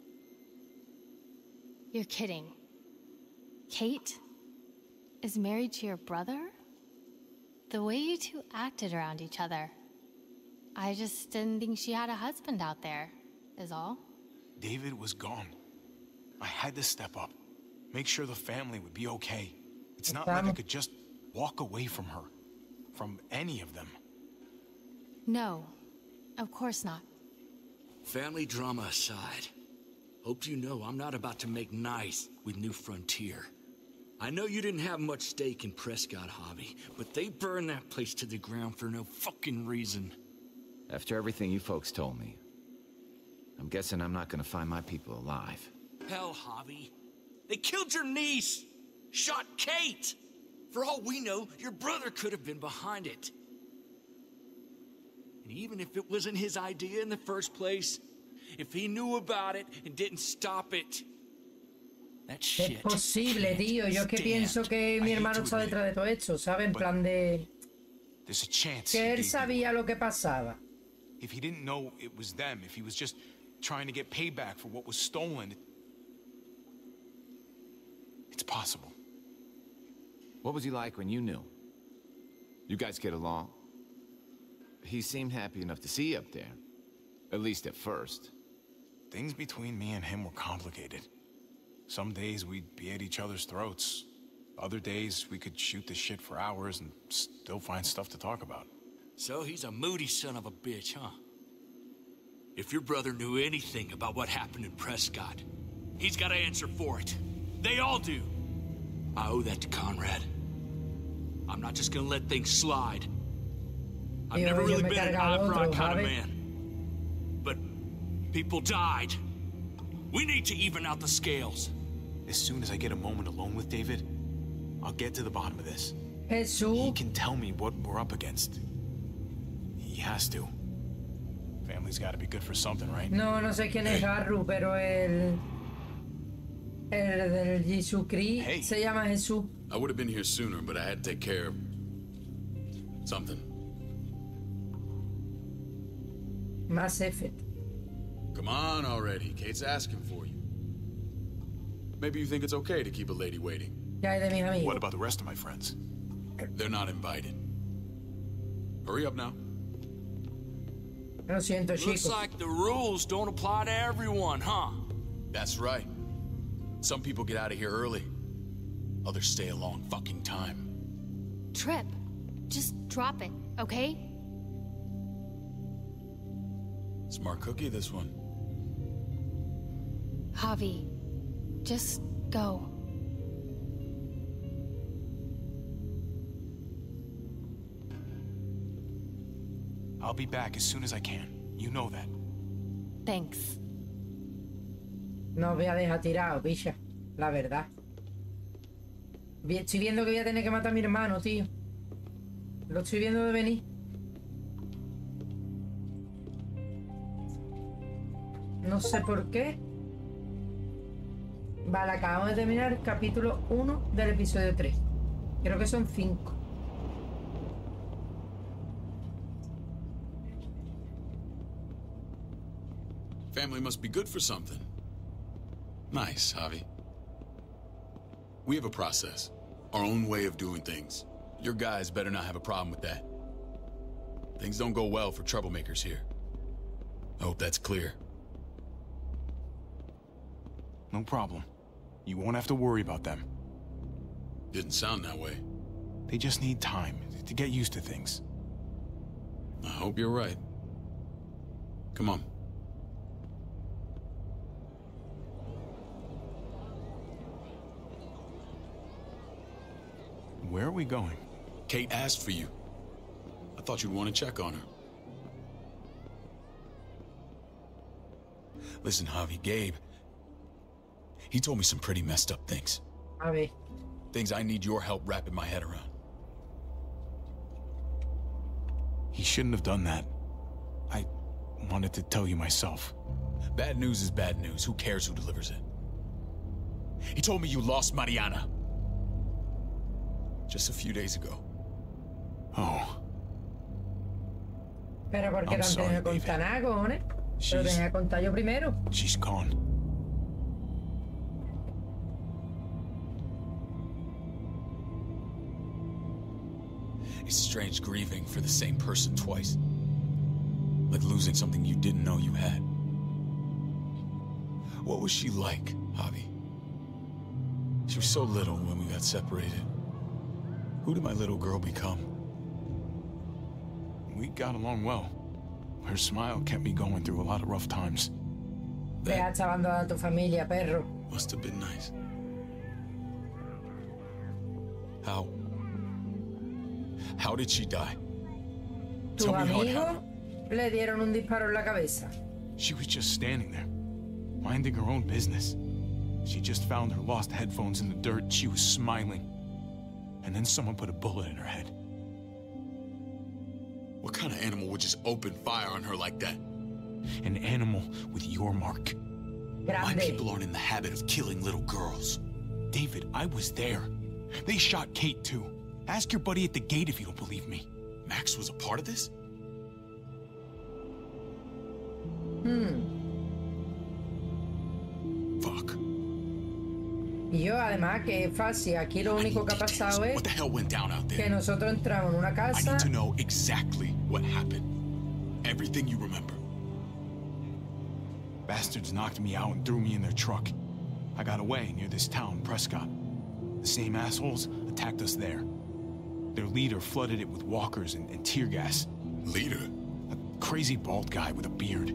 You're kidding. Kate is married to your brother? The way you two acted around each other. I just didn't think she had a husband out there, is all. David was gone. I had to step up. Make sure the family would be okay. It's not like I could just walk away from her. From any of them. No, of course not. Family drama aside, hope you know I'm not about to make nice with New Frontier. I know you didn't have much stake in Prescott, Javi, but they burned that place to the ground for no fucking reason. After everything you folks told me, I'm guessing I'm not gonna find my people alive. Hell, Javi. They killed your niece! Shot Kate! For all we know, your brother could have been behind it. And even if it wasn't his idea in the first place, if he knew about it and didn't stop it, that shit. Es posible, tío. Yo es que pienso que mi hermano está detrás de todo esto, ¿sabes? En plan de... There's a chance. Que él sabía lo que pasaba. If he didn't know it was them, if he was just trying to get payback for what was stolen, it's possible. What was he like when you knew? You guys get along? He seemed happy enough to see you up there. At least at first. Things between me and him were complicated. Some days we'd be at each other's throats. Other days we could shoot the shit for hours and still find stuff to talk about. So he's a moody son of a bitch, huh? If your brother knew anything about what happened in Prescott, he's got to answer for it. They all do. I owe that to Conrad. I'm not just gonna let things slide. I've Yo, never yo really me been an cargado eye for eye otro, kind of ¿sabes? man. But people died. We need to even out the scales. As soon as I get a moment alone with David, I'll get to the bottom of this. Jesús. He can tell me what we're up against. He has to. Family's got to be good for something, right? No, no sé quién es Haru, pero el... El del Jesucristo Hey. se llama Jesús. I would have been here sooner, but I had to take care of something. Mass Effect. Come on already. Kate's asking for you. Maybe you think it's okay to keep a lady waiting. ¿Qué hay de mis amigos? What about the rest of my friends? They're not invited. Hurry up now. Lo siento, Looks chicos. like the rules don't apply to everyone, huh? That's right. Some people get out of here early. Others stay a long fucking time. Trip, just drop it, okay? Smart cookie, this one. Javi, just go. I'll be back as soon as I can. You know that. Thanks. No os voy a dejar tirado, picha. La verdad. Vi- Estoy viendo que voy a tener que matar a mi hermano, tío. Lo estoy viendo de venir. No sé por qué. Vale, acabamos de terminar el capítulo uno del episodio tres. Creo que son cinco. Family must be good for something. Nice, Javi. We have a process, our own way of doing things. Your guys better not have a problem with that. Things don't go well for troublemakers here. I hope that's clear. No problem. You won't have to worry about them. Didn't sound that way. They just need time to get used to things. I hope you're right. Come on. Where are we going? Kate asked for you. I thought you'd want to check on her. Listen, Javi, Gabe, he told me some pretty messed up things. Javi. Things I need your help wrapping my head around. He shouldn't have done that. I wanted to tell you myself. Bad news is bad news. Who cares who delivers it? He told me you lost Mariana. Just a few days ago. Oh. Pero ¿por qué I'm no sorry, tenía que contar nada, cojones? Pero tenía que contar yo primero. She's gone. It's strange grieving for the same person twice. Like losing something you didn't know you had. What was she like, Javi? She was so little when we got separated. Who did my little girl become? We got along well. Her smile kept me going through a lot of rough times. Dejaste abandonar a tu familia, perro. Must have been nice. How? How did she die? Tu Tell me how it amigo happened. le dieron un disparo en la cabeza. She was just standing there, minding her own business. She just found her lost headphones in the dirt. She was smiling. And then someone put a bullet in her head. What kind of animal would just open fire on her like that? An animal with your mark. My people aren't in the habit of killing little girls. David, I was there. They shot Kate too. Ask your buddy at the gate if you don't believe me. Max was a part of this? Hmm. Fuck. Y yo, además, que es fácil. Aquí lo único que ha pasado es What the hell went down out there? que nosotros entramos en una I casa. need to know exactly what happened. Everything you remember. Bastards knocked me out and threw me in their truck. I got away near this town, Prescott. The same assholes attacked us there. Their leader flooded it with walkers and, and tear gas. Leader? A crazy bald guy with a beard.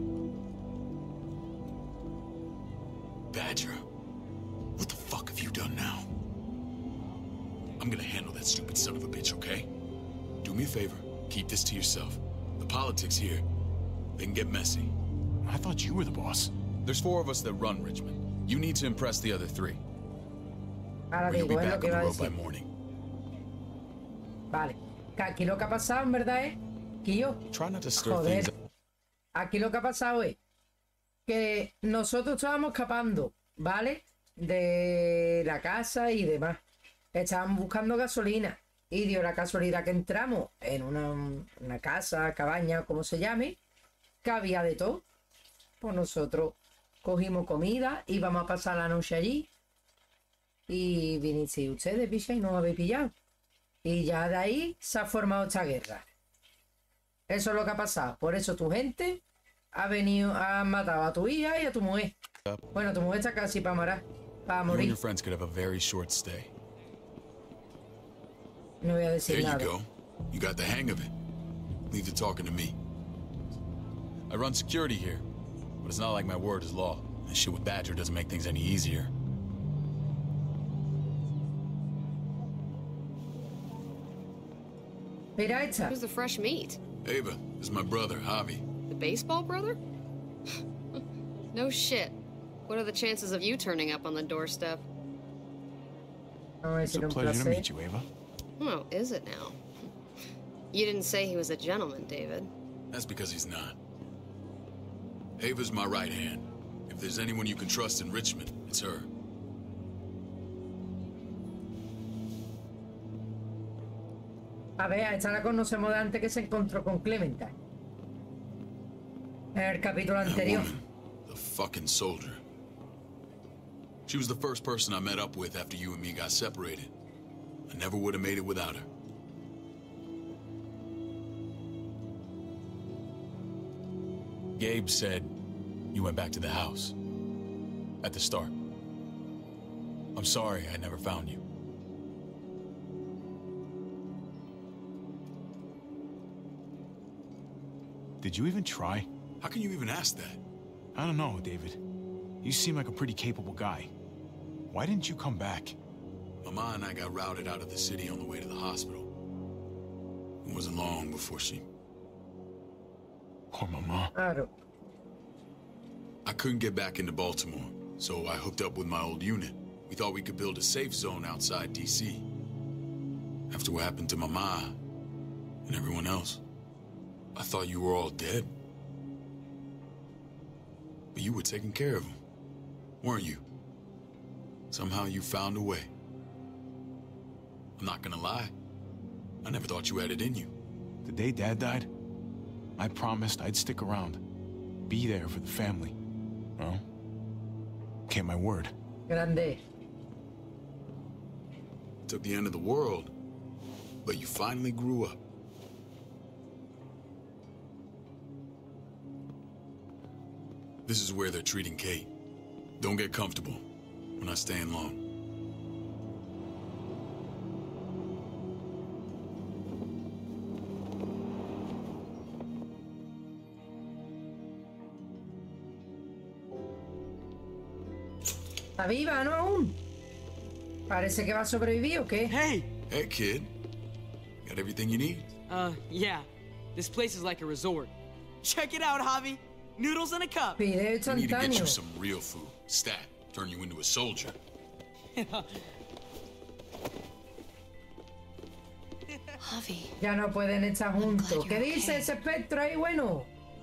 Badger, what the fuck have you done now? I'm gonna handle that stupid son of a bitch, okay? Do me a favor, keep this to yourself. The politics here, they can get messy. I thought you were the boss. There's four of us that run Richmond. You need to impress the other three. Ahora Or you'll be digo, es lo back que on the iba a road by decir. morning. Vale. Que aquí lo que ha pasado, en verdad, es que yo. Try not to stir Joder. things up. Aquí lo que ha pasado es que nosotros estábamos escapando, ¿vale? De la casa y demás. Estábamos buscando gasolina. Y dio la casualidad que entramos en una, una casa, cabaña, como se llame, que había de todo. Pues nosotros cogimos comida, íbamos a pasar la noche allí. Y viniste ustedes, picha, y nos habéis pillado. Y ya de ahí se ha formado esta guerra. Eso es lo que ha pasado. Por eso tu gente ha venido, ha matado a tu hija y a tu mujer. Bueno, tu mujer está casi para morir. Para You and morir. your friends could have a very short stay. No voy a decir There you nada. go. You got the hang of it. Leave the talking to me. I run security here, but it's not like my word is law. This shit with Badger doesn't make things any easier. Who's the fresh meat? Ava, this is my brother, Javi. The baseball brother? No shit. What are the chances of you turning up on the doorstep? It's a pleasure to meet you, Ava. Oh, is it now? You didn't say he was a gentleman, David. That's because he's not. Ava's my right hand. If there's anyone you can trust in Richmond, it's her. A ver, a esta la conocemos de antes que se encontró con Clementine. En el capítulo anterior. Woman, the fucking soldier. She was the first person I met up with after you and me got separated. I never would have made it without her. Gabe said you went back to the house. At the start. I'm sorry I never found you. Did you even try? How can you even ask that? I don't know, David. You seem like a pretty capable guy. Why didn't you come back? Mama and I got routed out of the city on the way to the hospital. It wasn't long before she... Poor Mama. Claro. I couldn't get back into Baltimore, so I hooked up with my old unit. We thought we could build a safe zone outside D C. After what happened to Mama and everyone else, I thought you were all dead. But you were taking care of them, weren't you? Somehow you found a way. I'm not gonna lie. I never thought you had it in you. The day Dad died, I promised I'd stick around. Be there for the family. Well, kept my word. Grande. Took the end of the world, but you finally grew up. This is where they're treating Kate. Don't get comfortable. We're not staying long. ¿Está viva, no aún? Parece que va a sobrevivir, ¿o qué? Hey! Hey, kid. Got everything you need? Uh, yeah. This place is like a resort. Check it out, Javi. Noodles in a cup. Video We need to get instantáneo. you some real food. Stat. Turn you into a soldier. Javi. Ya no pueden estar juntos. ¿Qué dice ese espectro ahí? Bueno.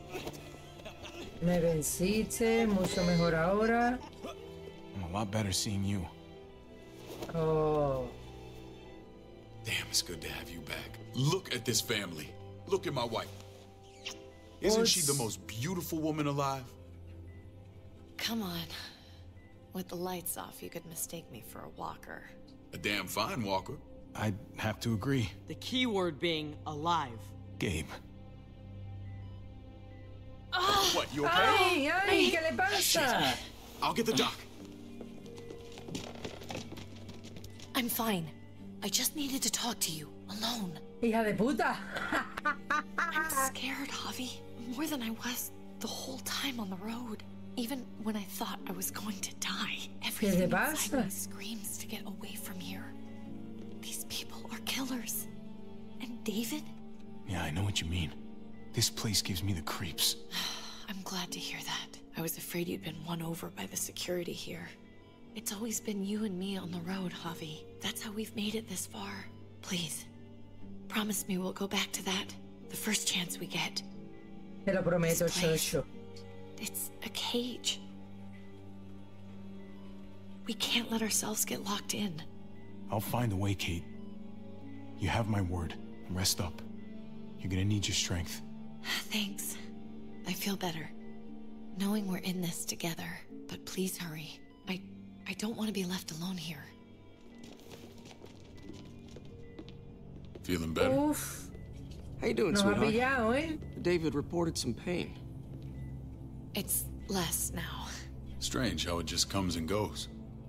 Me venciste, mucho mejor ahora. I'm a lot better seeing you. Oh. Damn, it's good to have you back. Look at this family. Look at my wife. Isn't she the most beautiful woman alive? Come on. With the lights off, you could mistake me for a walker. A damn fine walker. I'd have to agree. The key word being alive. Gabe. What, you okay? Ay, ay, ¿qué le pasa? I'll get the doc. I'm fine. I just needed to talk to you, alone. Hija de puta. I'm scared, Javi. More than I was the whole time on the road. Even when I thought I was going to die. Everything inside me screams to get away from here. These people are killers. And David? Yeah, I know what you mean. This place gives me the creeps. I'm glad to hear that. I was afraid you'd been won over by the security here. It's always been you and me on the road, Javi. That's how we've made it this far. Please, promise me we'll go back to that the first chance we get. Te lo prometo, Shosho. It's a cage. We can't let ourselves get locked in. I'll find a way, Kate. You have my word. Rest up. You're gonna need your strength. Thanks. I feel better. Knowing we're in this together. But please hurry. I I don't want to be left alone here. Feeling better? Uf. How you doing, Nos ha sweetheart? pillado, ¿eh? David reported some pain. It's less now. Strange how it just comes and goes.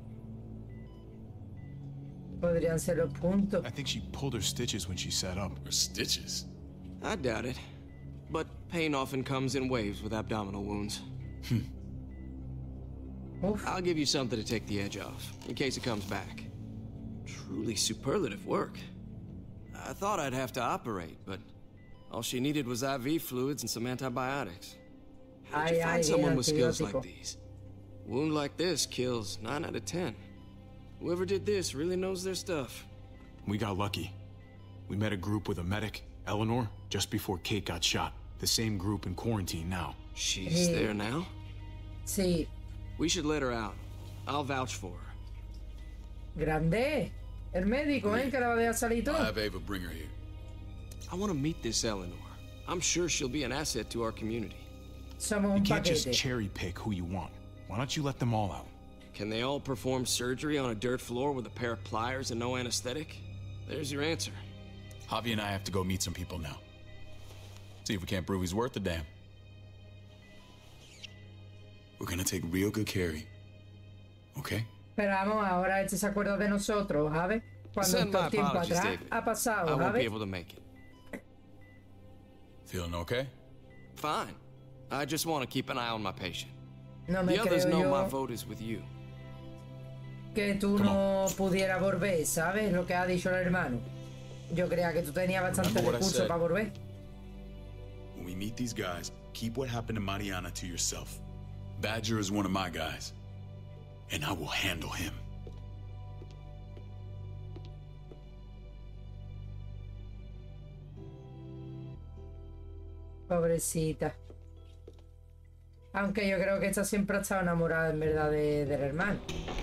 Podrían ser los puntos. I think she pulled her stitches when she sat up. Her stitches? I doubt it. But pain often comes in waves with abdominal wounds. I'll give you something to take the edge off, in case it comes back. Truly superlative work. I thought I'd have to operate, but all she needed was I V fluids and some antibiotics. How'd you Ay, find ay, someone with skills antibiótico. like these? A wound like this kills nine out of ten. Whoever did this really knows their stuff. We got lucky. We met a group with a medic, Eleanor, just before Kate got shot. The same group in quarantine now. She's Eh. there now? Sí. We should let her out. I'll vouch for her. Grande. El médico, ¿eh? Que la va a dejar salir todo. I'll have Ava bring her here. I want to meet this Eleanor. I'm sure she'll be an asset to our community. Somos You un can't just paquete. cherry pick who you want. Why don't you let them all out? Can they all perform surgery on a dirt floor with a pair of pliers and no anesthetic? There's your answer. Javi and I have to go meet some people now. See if we can't prove he's worth the damn. We're gonna take real good care of you. Okay? Pero vamos, ahora este se acuerda de nosotros, ¿sabes? Cuando Send todo my el tiempo apologies, atrás David. ha pasado, I won't be ¿sabes? able to make it. Feeling okay? Fine. I just want to keep an eye on my patient. No me The others creo know my yo vote is with you. que tú no pudieras volver, ¿sabes? Lo que ha dicho el hermano. Yo creía que tú tenías bastante Remember what I recursos said. para volver. When we meet these guys, keep what happened to Mariana to yourself. Badger is one of my guys, and I will handle him. Pobrecita. Aunque yo creo que esta siempre ha estado enamorada en verdad de, del hermano.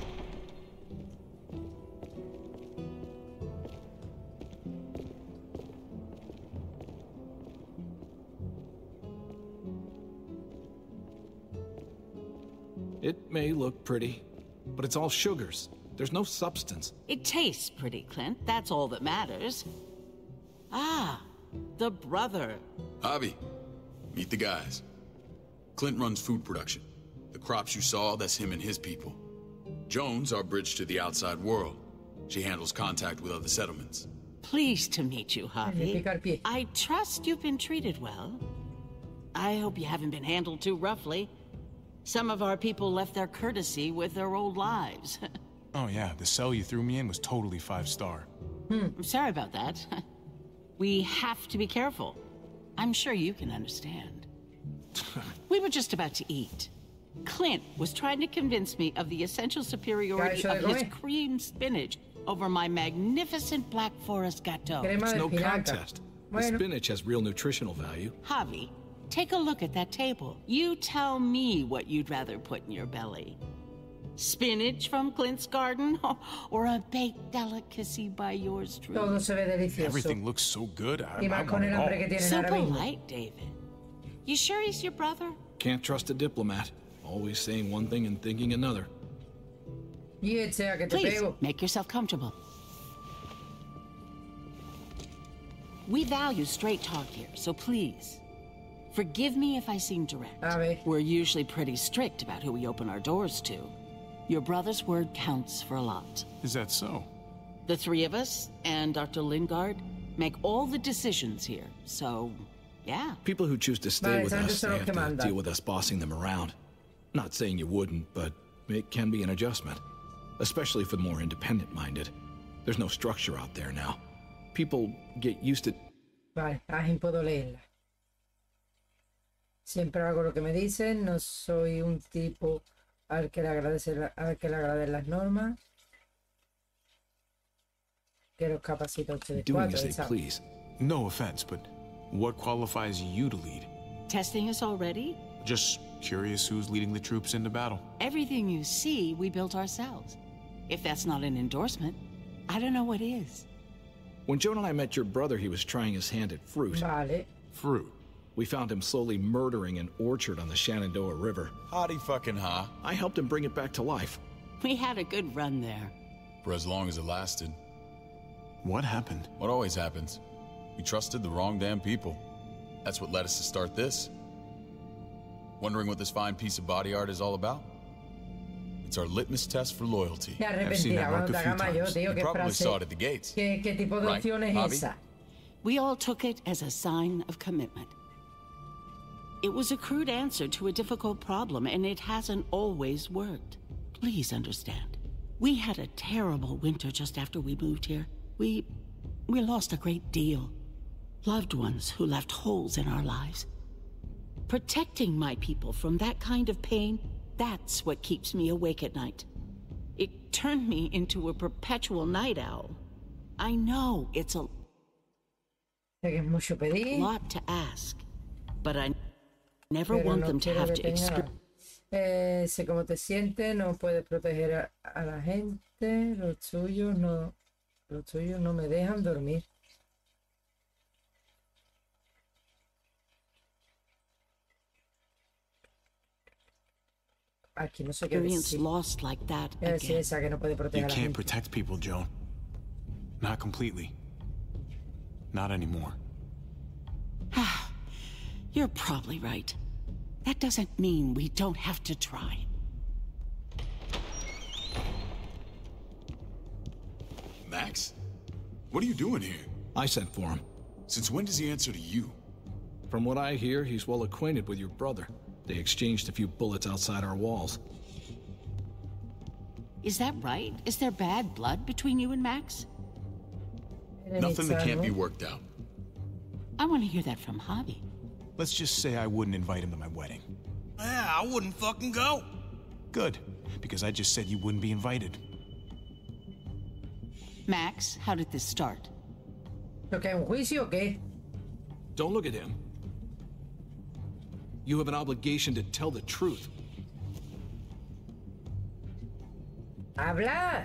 It may look pretty, but it's all sugars. There's no substance. It tastes pretty, Clint. That's all that matters. Ah, the brother. Javi, meet the guys. Clint runs food production. The crops you saw, that's him and his people. Jones, our bridge to the outside world. She handles contact with other settlements. Pleased to meet you, Javi. I trust you've been treated well. I hope you haven't been handled too roughly. Some of our people left their courtesy with their old lives. Oh yeah, the cell you threw me in was totally five star. I'm sorry about that. We have to be careful. I'm sure you can understand. We were just about to eat. Clint was trying to convince me of the essential superiority Guys, of his shall I go cream spinach over my magnificent Black Forest gâteau. It's no contest. The spinach has real nutritional value. Javi, take a look at that table. You tell me what you'd rather put in your belly. Spinach from Clint's garden, or a baked delicacy by yours truly? Todo se ve delicioso. Everything looks so good. I, Y I más want con it el hambre que all. tienen So ahora mismo. polite, David. You sure he's your brother? Can't trust a diplomat. Always saying one thing and thinking another. Y este a que te Please, pego. make yourself comfortable. We value straight talk here, so please, forgive me if I seem direct. A ver. We're usually pretty strict about who we open our doors to. Your brother's word counts for a lot. Is that so? The three of us and Doctor Lingard make all the decisions here, so, yeah. People who choose to stay Vale, with son us, de they los have que to mandan. deal with us bossing them around. Not saying you wouldn't, but it can be an adjustment. Especially for the more independent-minded. There's no structure out there now. People get used to... Vale, ahí puedo leerla. Siempre hago lo que me dicen, no soy un tipo al que le agradece la- al que le agraden las normas. Que los capacito a ustedes Doing cuatro, as they ¿sabes? please. No offense, but what qualifies you to lead? Testing us already? Just curious who's leading the troops into battle. Everything you see, we built ourselves. If that's not an endorsement, I don't know what is. When Joan and I met your brother, he was trying his hand at fruit. Vale. Fruit? We found him slowly murdering an orchard on the Shenandoah River. Howdy fucking ha. I helped him bring it back to life. We had a good run there. For as long as it lasted. What happened? What always happens. We trusted the wrong damn people. That's what led us to start this. Wondering what this fine piece of body art is all about? It's our litmus test for loyalty. Te arrepentirás cuando te haga mayor, tío. You ¿Qué probably frase? saw it at the gates. ¿Qué, qué tipo de Right, opción es Javi? esa? We all took it as a sign of commitment. It was a crude answer to a difficult problem, and it hasn't always worked. Please understand. We had a terrible winter just after we moved here. We... we lost a great deal. Loved ones who left holes in our lives. Protecting my people from that kind of pain, that's what keeps me awake at night. It turned me into a perpetual night owl. I know it's a lot to ask, but I never Pero want no them to quiero have que to tenga- experience. Eh, sé cómo te sientes, no puedes proteger a, a la gente, los tuyos no, los tuyos no me dejan dormir. Aquí no sé qué Experience decir. lost like that Voy a decir again. esa que no puede You proteger a la can't gente. protect people, Joan. Not completely. Not anymore. You're probably right. That doesn't mean we don't have to try. Max? What are you doing here? I sent for him. Since when does he answer to you? From what I hear, he's well acquainted with your brother. They exchanged a few bullets outside our walls. Is that right? Is there bad blood between you and Max? Nothing that can't be worked out. I want to hear that from Javi. Let's just say I wouldn't invite him to my wedding. Yeah, I wouldn't fucking go. Good, because I just said you wouldn't be invited. Max, how did this start? ¿Lo que hay un juicio o qué? Don't look at him. You have an obligation to tell the truth. Habla.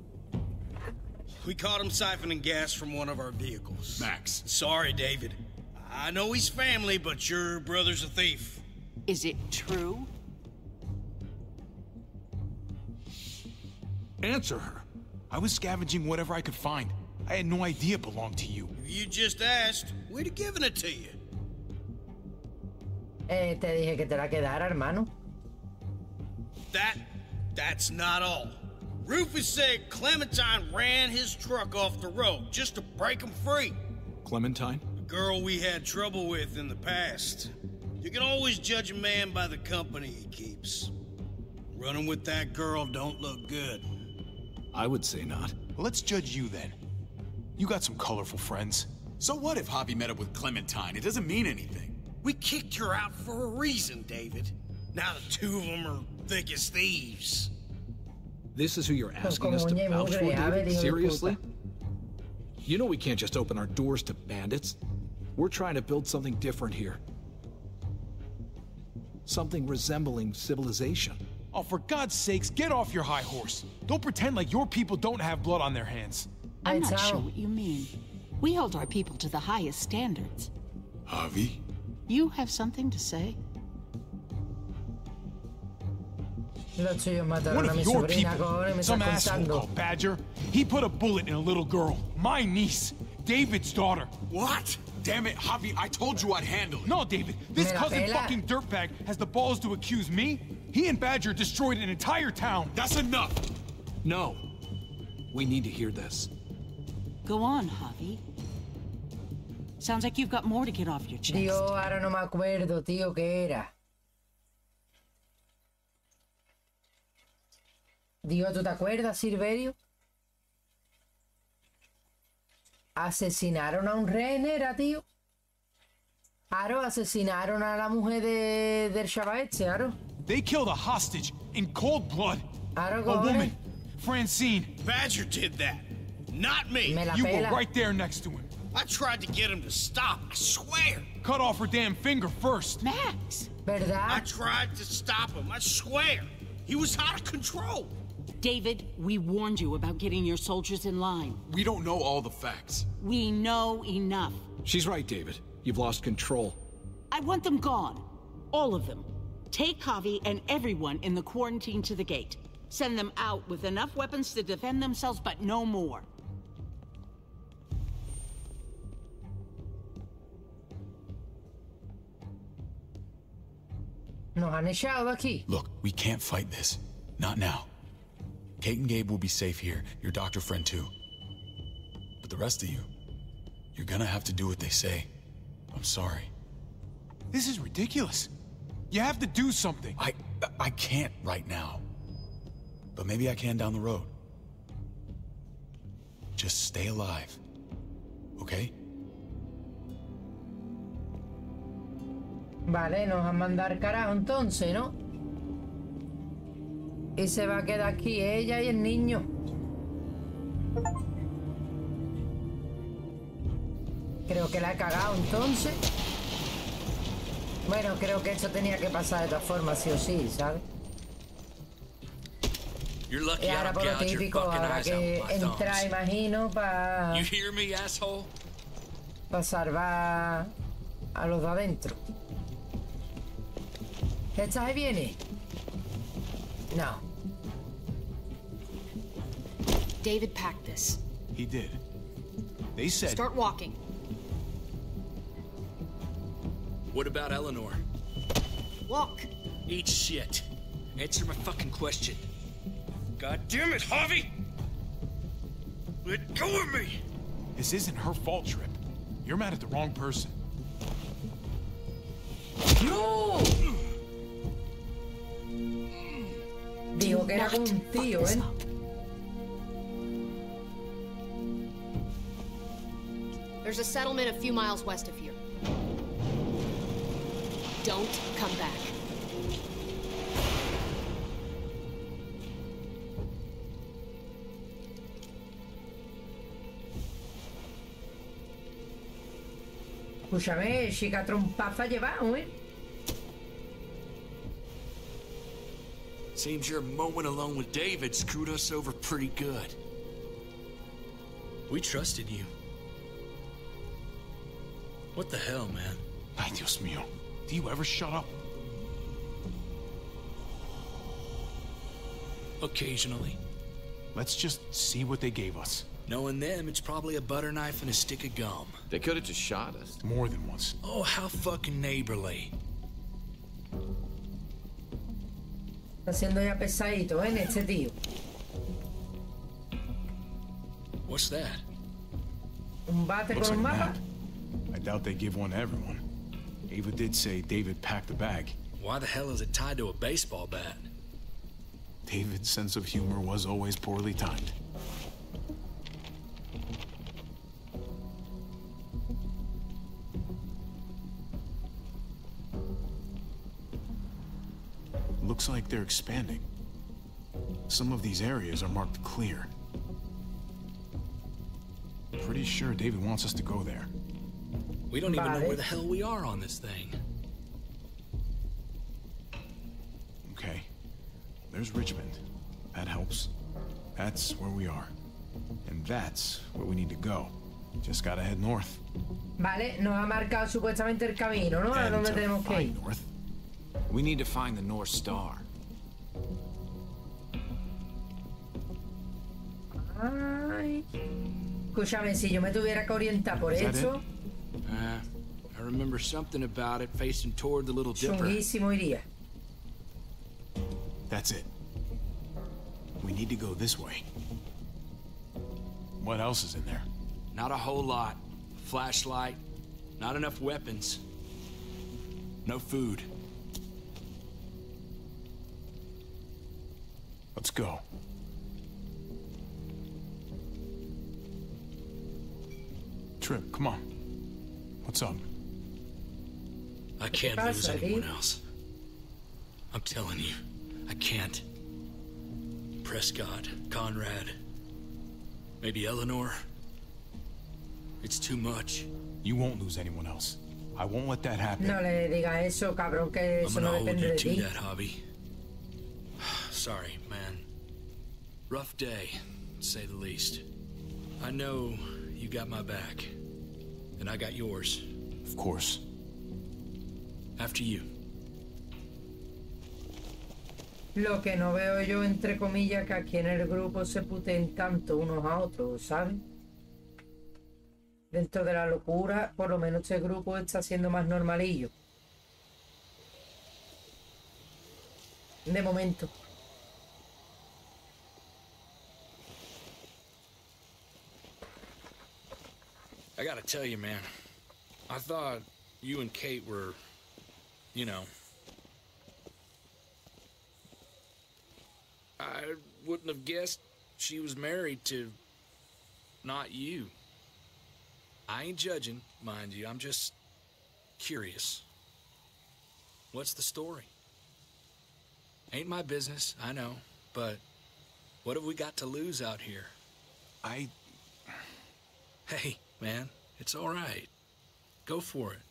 We caught him siphoning gas from one of our vehicles. Max. Sorry, David. I know he's family, but your brother's a thief. Is it true? Answer her. I was scavenging whatever I could find. I had no idea it belonged to you. If you just asked, we'd have given it to you. Eh, te dije que te la quedara, hermano. That, that's not all. Rufus said Clementine ran his truck off the road just to break him free. Clementine? A girl we had trouble with in the past. You can always judge a man by the company he keeps. Running with that girl don't look good. I would say not. Well, let's judge you then. You got some colorful friends. So what if Javi met up with Clementine? It doesn't mean anything. We kicked her out for a reason, David. Now the two of them are thick as thieves. This is who you're asking como us to uña y vouch mugre, for, a ver, David? hijo de Seriously? puta. You know we can't just open our doors to bandits. We're trying to build something different here. Something resembling civilization. Oh, for God's sakes, get off your high horse. Don't pretend like your people don't have blood on their hands. I'm not sure what you mean. We hold our people to the highest standards. Javi? You have something to say? Los tuyos One mataron a of mi your sobrina, people, cojones, me some estás asshole contando. called Badger, he put a bullet in a little girl, my niece, David's daughter. What? Damn it, Javi, I told you I'd handle it. No, David, this Me la cousin pela. fucking dirtbag has the balls to accuse me? He and Badger destroyed an entire town. That's enough. No. We need to hear this. Go on, Javi. Sounds like you've got more to get off your chest. Dios, ahora no me acuerdo, tío, qué era. Dios, ¿tú te acuerdas, Silverio? Asesinaron a un rehén, era, tío. Aro, asesinaron a la mujer de, del chaval este, Aro. They killed a hostage in cold blood. Aro, A cojones. woman, Francine. Badger did that, not me. Me la You were pela. right there next to him. I tried to get him to stop, I swear. Cut off her damn finger first. Max! ¿Verdad? I tried to stop him, I swear. He was out of control. David, we warned you about getting your soldiers in line. We don't know all the facts. We know enough. She's right, David. You've lost control. I want them gone. All of them. Take Javi and everyone in the quarantine to the gate. Send them out with enough weapons to defend themselves, but no more. Nos han echado de aquí. Look, we can't fight this. Not now. Kate and Gabe will be safe here, your doctor friend too. But the rest of you, you're gonna have to do what they say. I'm sorry. This is ridiculous. You have to do something. I I can't right now. but maybe I can down the road. Just stay alive, okay? Vale, nos han mandado al carajo entonces, ¿no? Y se va a quedar aquí ella y el niño. Creo que la he cagado entonces. Bueno, creo que esto tenía que pasar de todas formas, sí o sí, ¿sabes? Y ahora por lo típico, habrá que entrar, imagino, para... para salvar a los de adentro. ¿Esta ahí viene? No. David packed this. He did. They said... Start walking. What about Eleanor? Walk. Eat shit. Answer my fucking question. God damn it, Javi! Let go of me! This isn't her fault, Trip. You're mad at the wrong person. ¡No! Digo que era con un tío, ¿eh? There's a settlement a few miles west of here. Don't come back. Escúchame, chica trompaza llevado, ¿eh? Seems your moment alone with David screwed us over pretty good. We trusted you. What the hell, man? Ay, Dios mío. Do you ever shut up? Occasionally. Let's just see what they gave us. Knowing them, it's probably a butter knife and a stick of gum. They could have just shot us. More than once. Oh, how fucking neighborly. Está siendo ya pesadito, ¿eh? Este tío. What's that? Un bate Looks con un like a mapa. map. I doubt they give one to everyone. Ava did say David packed the bag. Why the hell is it tied to a baseball bat? David's sense of humor was always poorly timed. Looks like they're expanding. Some of these areas are marked clear. Pretty sure David wants us to go there. We don't even Vale. know where the hell we are on this thing. Okay. There's Richmond. That helps. That's where we are. And that's where we need to go. Just gotta head north. Vale, nos ha marcado supuestamente el camino, ¿no? ¿A And dónde to tenemos que ir? find north. We need to find the North Star. Ay. Escúchame, si yo me tuviera que orientar por Is that eso, Uh, I remember something about it facing toward the Little Dipper. chunguísimo iría. That's it. We need to go this way. What else is in there? Not a whole lot. Flashlight. Not enough weapons. No food. Let's go. Trip, come on. What's up? I can't pasa, lose anyone dude? else. I'm telling you, I can't. Prescott, Conrad, maybe Eleanor. It's too much. You won't lose anyone else. I won't let that happen. No le digas eso, cabrón, que I'm eso gonna no hold depende you de to ti. that, Javi. Sorry, man. Rough day, to say the least. I know you got my back, and I got yours. Of course. After you. Lo que no veo yo, entre comillas, que aquí en el grupo se puteen tanto unos a otros, ¿sabes? Dentro de la locura, por lo menos este grupo está siendo más normalillo. De momento. I gotta tell you, man. I thought you and Kate were, you know... I I wouldn't have guessed she was married to not you. I ain't judging, mind you. I'm just curious. What's the story? Ain't my business, I know, but what have we got to lose out here? I... Hey, man, it's all right. Go for it.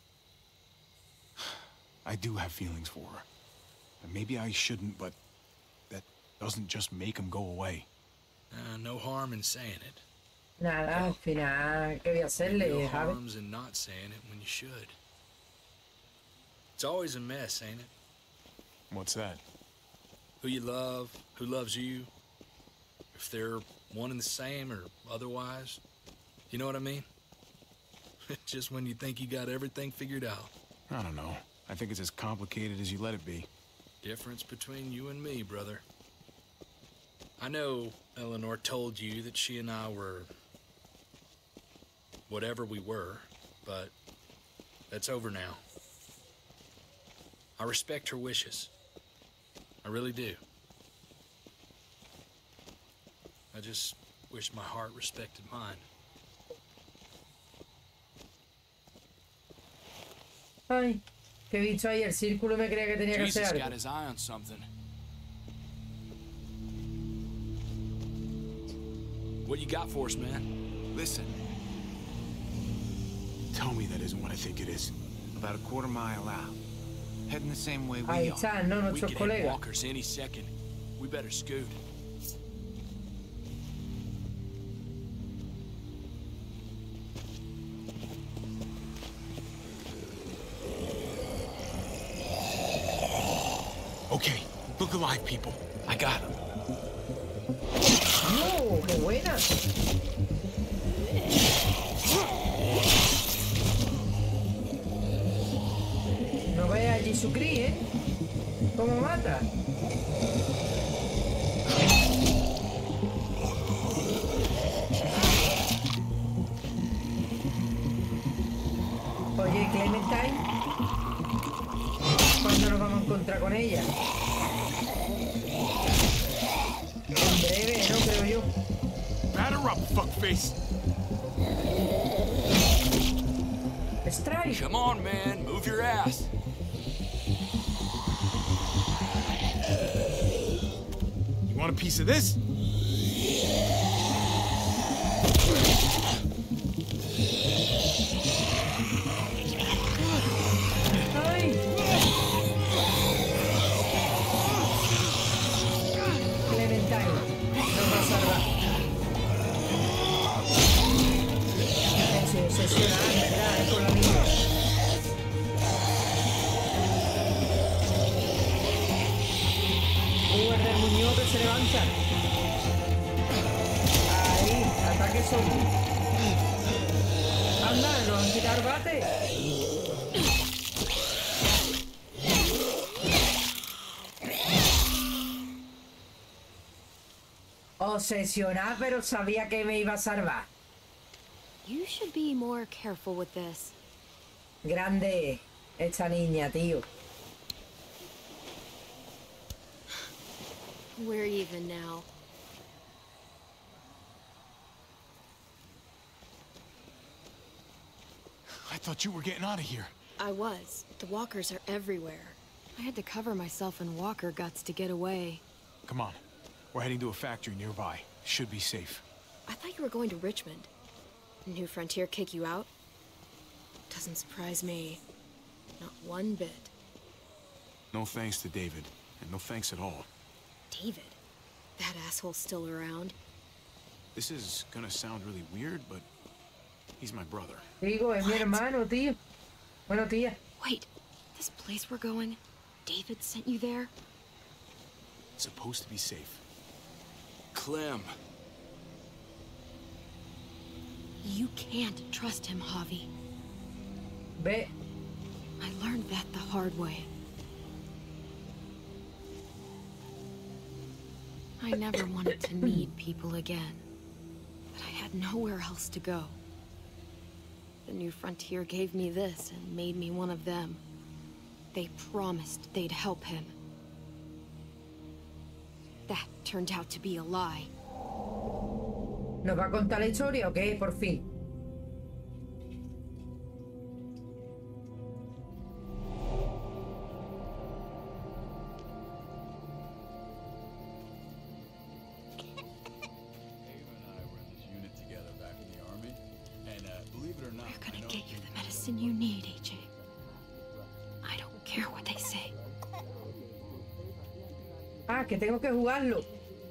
I do have feelings for her. And maybe I shouldn't, but that doesn't just make them go away. Uh, no harm in saying it. Nada, al final, ¿qué voy a hacerle, No Javi? harms in not saying it when you should. It's always a mess, ain't it? What's that? Who you love, who loves you, if they're one and the same or otherwise. You know what I mean? Just when you think you got everything figured out. I don't know. I think it's as complicated as you let it be. Difference between you and me, brother. I know Eleanor told you that she and I were whatever we were, but that's over now. I respect her wishes. I really do. I just wish my heart respected mine. Ay, que he visto ahí el círculo y me creía que tenía que hacer Jesus algo. got his eye on something. What you got for us, man? Listen. Tell me that isn't what I think it is. About a quarter mile out. Heading the same way we Ahí are. están, ¿no? We Nuestros could hit colegas. walkers any second. We better scoot. Okay, look alive, people. I got him. ¡No! ¡Qué buena! No veas a Jesucristo, ¿eh? ¿Cómo mata? Oye, Clementine, ¿cuándo nos vamos a encontrar con ella? En breve, ¿no? Creo yo. Batter up, fuckface. Strike. Come on, man. Move your ass. You want a piece of this? ¡Ay! Clementine, nos va a salvar. Se obsesiona, ¿verdad? Es con la niña. Uber del Muñoz que se levanta. Ahí, ataque zombie. Anda, nos han quitado el bate. Obsesionada, pero sabía que me iba a salvar. You should be more careful with this. Grande esta niña, tío. We're even now. I thought you were getting out of here. I was. The walkers are everywhere. I had to cover myself in walker guts to get away. Come on. We're heading to a factory nearby. Should be safe. I thought you were going to Richmond. New Frontier kick you out? Doesn't surprise me. Not one bit. No thanks to David. And no thanks at all. David? That asshole's still around? This is gonna sound really weird, but he's my brother. Digo, es mi hermano, tío. Bueno, tía. Wait, this place we're going, David sent you there? It's supposed to be safe. Clem. You can't trust him, Javi. Ve. I learned that the hard way. I never wanted to need people again, but I had nowhere else to go. The New Frontier gave me this and made me one of them. They promised they'd help him. That turned out to be a lie. ¿Nos va a contar la historia o qué? Por fin. We're gonna get you the medicine you need, A J. I don't care what they say. Ah, que tengo que jugarlo.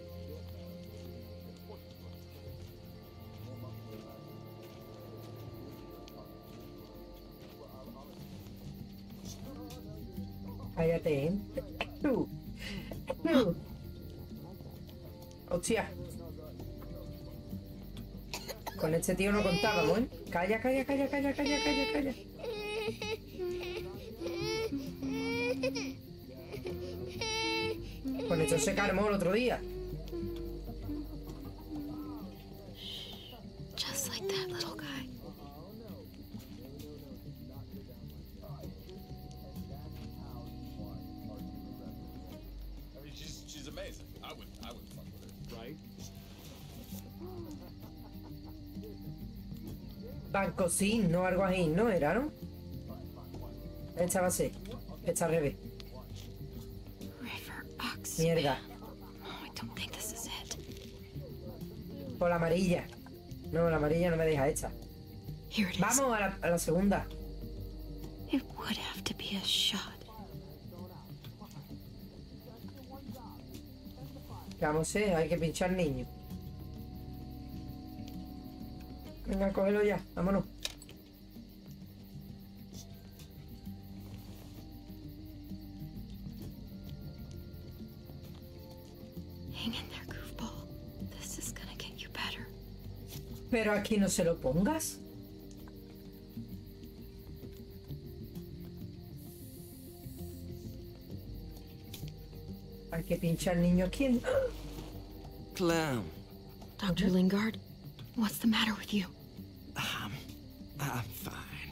Cállate, ¿eh? Tú. Tú. Hostia. Con este tío no contábamos, ¿eh? Calla, calla, calla, calla, calla, calla, calla. Con esto se calmó el otro día. Just like that little guy. I mean, she's she's amazing. I would I would fuck with her, right? Banco Sin, no algo así, ¿no era, no? Esta va a ser. Esta al revés. Mierda. Oh, I don't think this is it. Por la amarilla. No, la amarilla no me deja esta. Here it is. Vamos a la, a la segunda. It would have to be a shot. ¿Qué vamos a hacer? Hay que pinchar niño. Venga, cógelo ya. Vámonos. Hang in there, goofball. This is gonna get you better. Pero aquí no se lo pongas. Hay que pinchar niño. ¿Quién? Clem. Doctor Lingard, what's the matter with you? Um, I'm fine.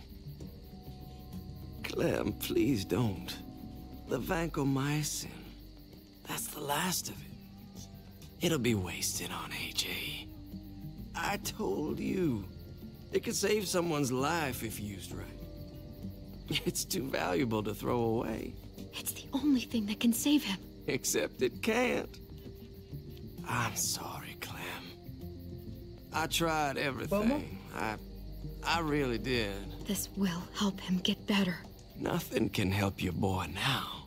Clem, please don't. The vancomycin. That's the last of it. It'll be wasted on A J. I told you. It could save someone's life if used right. It's too valuable to throw away. It's the only thing that can save him. Except it can't. I'm sorry, Clem. I tried everything. I... I really did. This will help him get better. Nothing can help your boy now.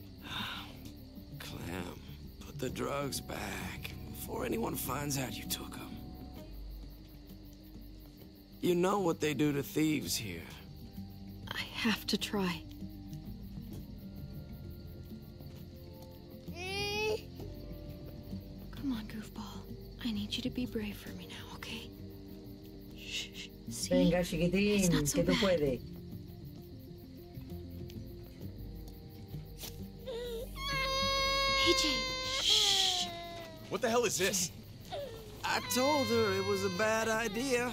Clem, put the drugs back before anyone finds out you took them. You know what they do to thieves here. I have to try. Come on, goofball. I need you to be brave for me now, okay? Shh. See? Venga, chiquitín, It's not so que tú bad. puedes. A J, shh. What the hell is this? I told her it was a bad idea.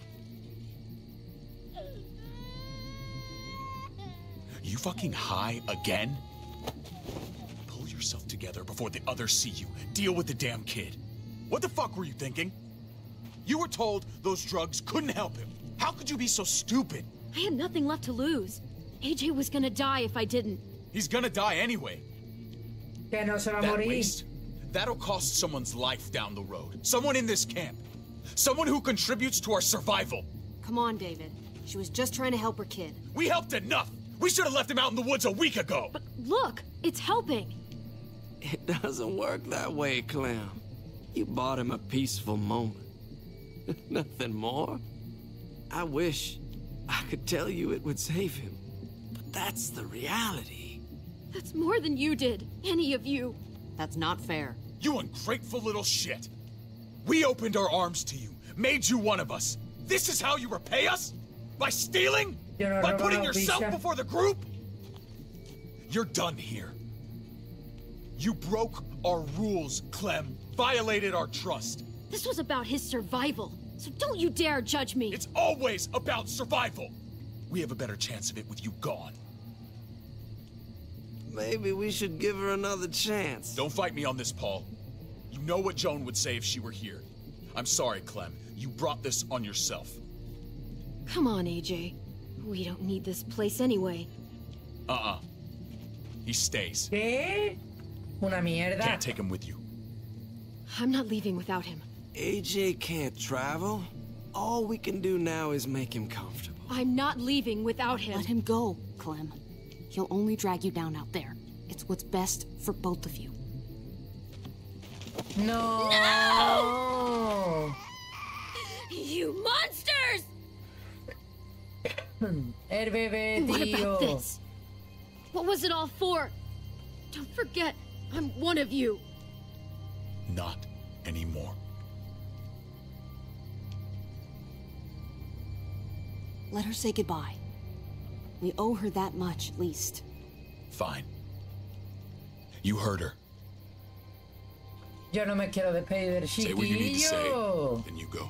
You fucking high again? Pull yourself together before the others see you. Deal with the damn kid. What the fuck were you thinking? You were told those drugs couldn't help him. How could you be so stupid? I had nothing left to lose. A J was gonna die if I didn't. He's gonna die anyway. Que no se va a That morir. waste, that'll cost someone's life down the road. Someone in this camp. Someone who contributes to our survival. Come on, David. She was just trying to help her kid. We helped enough! We should have left him out in the woods a week ago! But look, it's helping. It doesn't work that way, Clem. You bought him a peaceful moment. Nothing more. I wish I could tell you it would save him. But that's the reality. That's more than you did, any of you. That's not fair. You ungrateful little shit! We opened our arms to you, made you one of us. This is how you repay us? By stealing? Yo no By he putting robado, yourself picha. before the group? You're done here. You broke our rules, Clem. Violated our trust. This was about his survival, so don't you dare judge me. It's always about survival. We have a better chance of it with you gone. Maybe we should give her another chance. Don't fight me on this, Paul. You know what Joan would say if she were here. I'm sorry, Clem. You brought this on yourself. Come on, A J. We don't need this place anyway. Uh-uh. He stays. ¿Qué? Una mierda. Can't take him with you. I'm not leaving without him. A J can't travel. All we can do now is make him comfortable. I'm not leaving without him. Let him go, Clem. He'll only drag you down out there. It's what's best for both of you. No! No! You monsters! El bebé, What tío. about this? What was it all for? Don't forget, I'm one of you. Not anymore. Let her say goodbye. We owe her that much, at least. Fine. You heard her. Yo no me quiero despedir del Say what you need to say, chiquillo. then you go.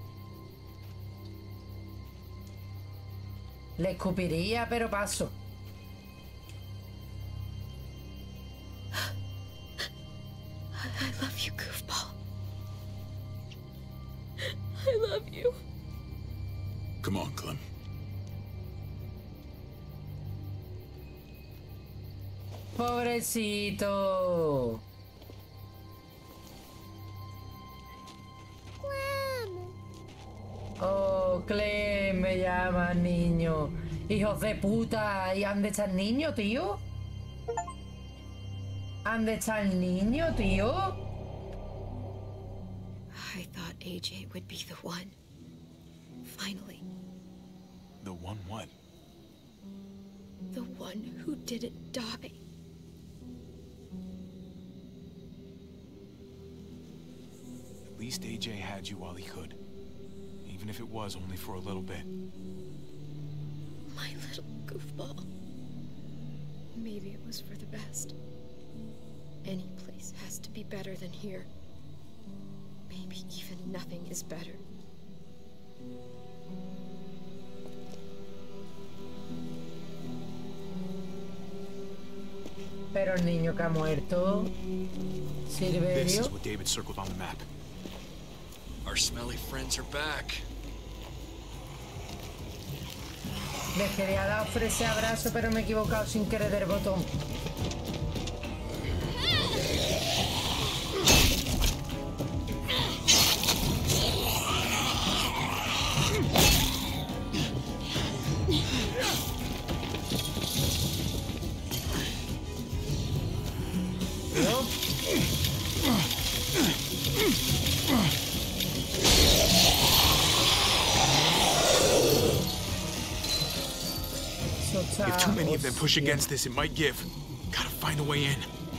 Le escupiría, pero paso. I love you, goofball. I love you. Come on, Clem. Pobrecito. Oh, Clem, me llaman niño. Hijos de puta. ¿Y dónde está el niño, tío? ¿Dónde está el niño, tío? I thought A J would be the one. Finally. The one what? The one who didn't die. At least A J had you while he could. Even if it was only for a little bit. My little goofball. Maybe it was for the best. Any place has to be better than here. Maybe even nothing is better. Pero el niño que ha muerto. This Silverio. is what David circled on the map. Our smelly friends are back. Les quería dar ofrecer abrazo, pero me he equivocado sin querer del botón. If too many of them push against this, it might give. Gotta find a way in.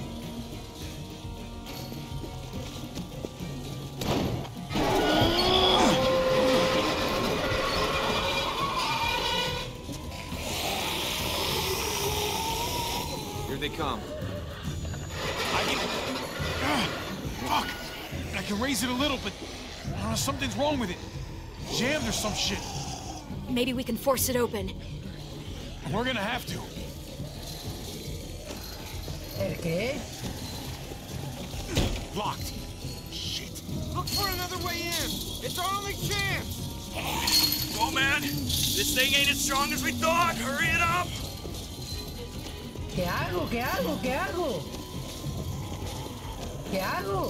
Here they come. I can... Ah, fuck! I can raise it a little, but... I don't know, something's wrong with it. Jammed or some shit. Maybe we can force it open. We're gonna have to. ¿El qué? Locked. Shit. Look for another way in. It's our only chance. Go, man. This thing ain't as strong as we thought. Hurry it up. ¿Qué hago? ¿Qué hago? ¿Qué hago? ¿Qué hago?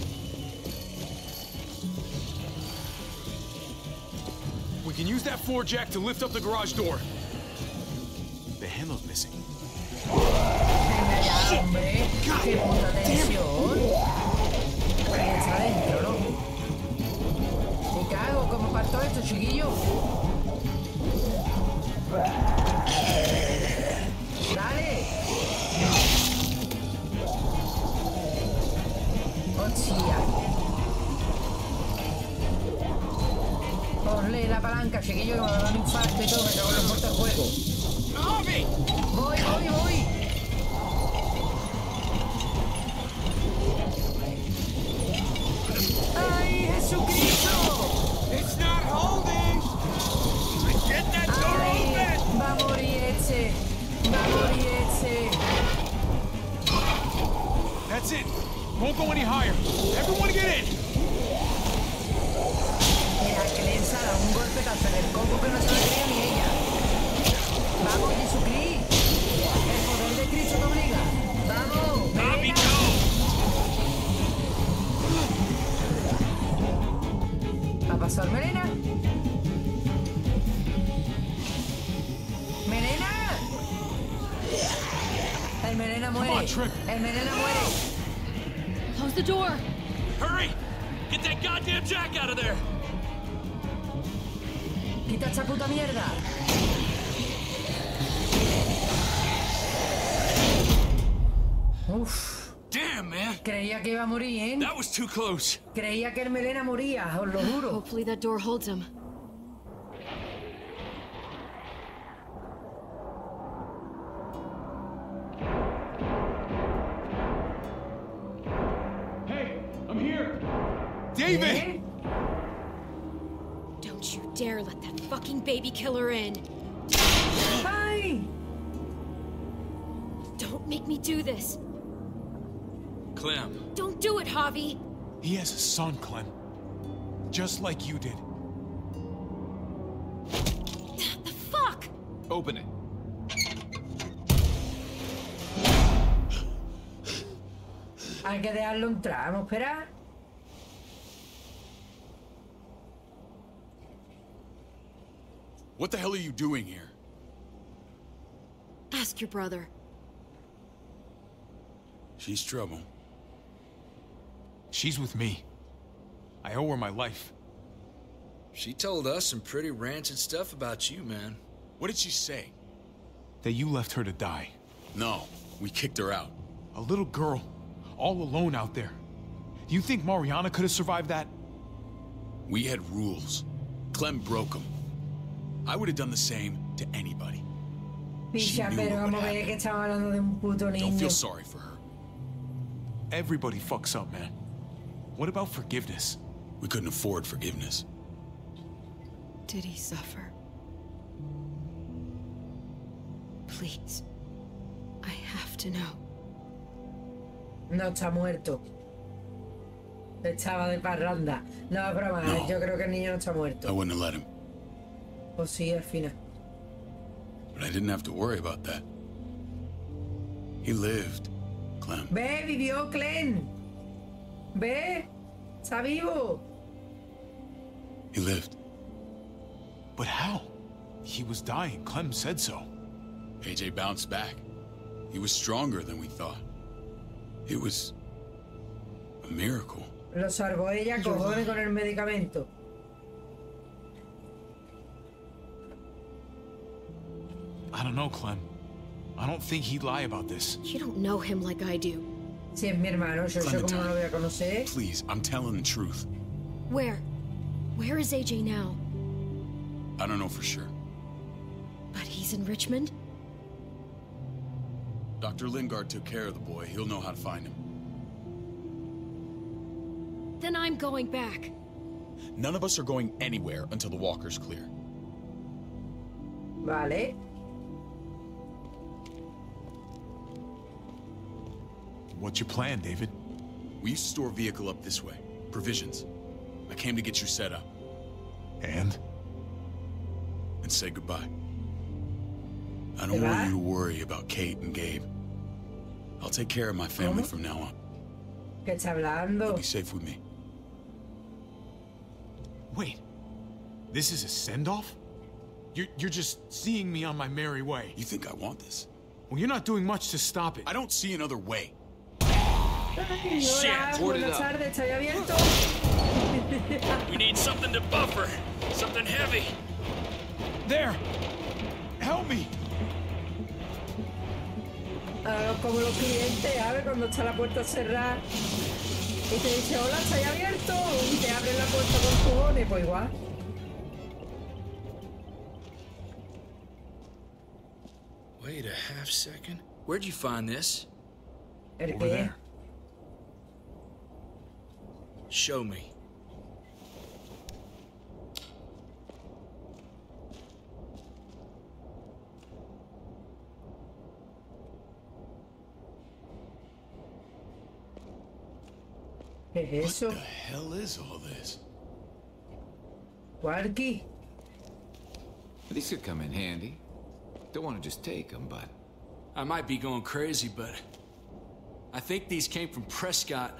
We can use that floor jack to lift up the garage door. The handle's missing. Venga ya, hombre. ¡Qué puta tensión! Ahí está adentro, ¿no? ¿Y qué hago? ¿Cómo parto esto, chiquillo? ¡Dale! ¡Hostia! Ponle la palanca, chiquillo, que me va a dar un infarto y todo, me cago en los muertos del juego. Harvey! Voy, voy, voy. ¡Ay, Jesucristo! It's not holding! Get that door Ay, open! va a morir ese. Va a morir ese. That's it. Won't go any higher. Everyone get in. Mira, que le ensala un golpetazo en el coco que no se lo creía ni ella. Vamos, Jesucristo. El poder de Cristo te obliga. Vamos, Melena. ¿Ha pasado Melena? ¡Melena! El Melena muere. El Melena muere. Close the door. Hurry! Get that goddamn jack out of there. Quita esta puta mierda. Uf. Damn, man. Creía que iba a morir, ¿eh? That was too close. Creía que el Melena moría, os lo juro. Hopefully that door holds him. Hey, I'm here. David! ¿Eh? Don't you dare let that fucking baby killer in. ¡Ay! Don't make me do this. Clem. Don't do it, Javi. He has a son, Clem. Just like you did. The fuck? Open it. Hay que dejarlo entrar. Vamos a esperar. What the hell are you doing here? Ask your brother. She's trouble. She's with me. I owe her my life. She told us some pretty rancid stuff about you, man. What did she say? That you left her to die. No, we kicked her out. A little girl, all alone out there. Do you think Mariana could have survived that? We had rules. Clem broke them. I would have done the same to anybody. Picha, pero vamos a ver que estamos hablando de un puto niño. Don't feel sorry for her. Everybody fucks up, man. What about forgiveness? We couldn't afford forgiveness. Did he suffer? Please. I have to know. No está muerto. Estaba de parranda. No, es broma. No. Yo creo que el niño no está muerto. I wouldn't have let him. O sí, al final. But I didn't have to worry about that. He lived, Clem. Ve, vivió Clem. Ve, está vivo. He lived. But how? He was dying. Clem said so. A J bounced back. He was stronger than we thought. It was a miracle. Lo salvó ella, cojones, con el medicamento. I don't know, Clem. I don't think he'd lie about this. You don't know him like I do. Si es mi hermano, yo sé cómo no lo voy a conocer. Please, I'm telling the truth. Where? Where is A J now? I don't know for sure. But he's in Richmond? Doctor Lingard took care of the boy. He'll know how to find him. Then I'm going back. None of us are going anywhere until the walker's clear. Vale. What's your plan, David? We used to store a vehicle up this way. Provisions. I came to get you set up. And? And say goodbye. I don't want you to worry about Kate and Gabe. I'll take care of my family from now on. ¿Qué está hablando? You'll be safe with me. Wait. This is a send-off? You're, you're just seeing me on my merry way. You think I want this? Well, you're not doing much to stop it. I don't see another way. Shit! Buenas tardes, ¿estoy abierto? We need something to buffer. Something heavy. There! Help me! Ah, como los clientes, ¿sabes? Cuando está la puerta cerrada y te dice, hola, ¿estoy abierto? Y te abren la puerta con cojones, pues igual. Wait a half second. Where'd you find this? ¿El Over qué? there. Show me. ¿Qué es eso? What the hell is all this? Warky. These could come in handy. Don't want to just take them, but... I might be going crazy, but... I think these came from Prescott.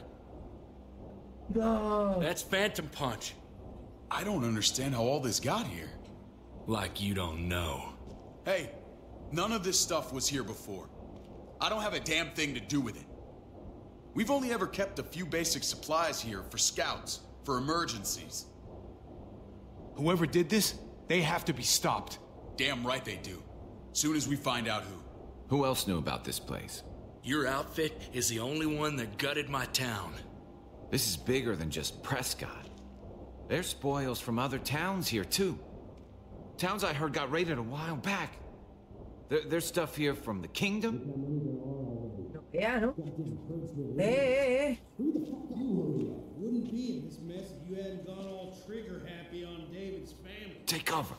No. That's Phantom Punch. I don't understand how all this got here. Like you don't know. Hey, none of this stuff was here before. I don't have a damn thing to do with it. We've only ever kept a few basic supplies here for scouts, for emergencies. Whoever did this, they have to be stopped. Damn right they do. Soon as we find out who. Who else knew about this place? Your outfit is the only one that gutted my town. This is bigger than just Prescott. There's spoils from other towns here, too. Towns I heard got raided a while back. There, there's stuff here from the kingdom. Yeah, no. Hey, Wouldn't be in this mess if you hadn't gone all trigger happy on David's family. Take cover.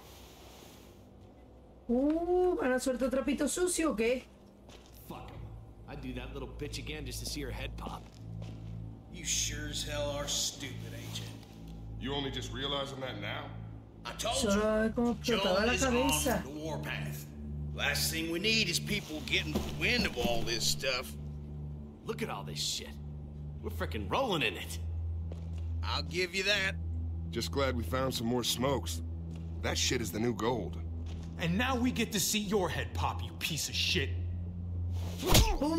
Uh, ¿van a sueltar trapito sucio o qué? Fuck. I'd do that little bitch again just to see her head pop. You sure as hell are stupid, ain't you? You only just realizing that now? I told Solo you. como explotaba Joel la is on cabeza. the warpath. Last thing we need is people getting wind of all this stuff. Look at all this shit. We're frickin' rolling in it. I'll give you that. Just glad we found some more smokes. That shit is the new gold. And now we get to see your head pop, you piece of shit. Boom.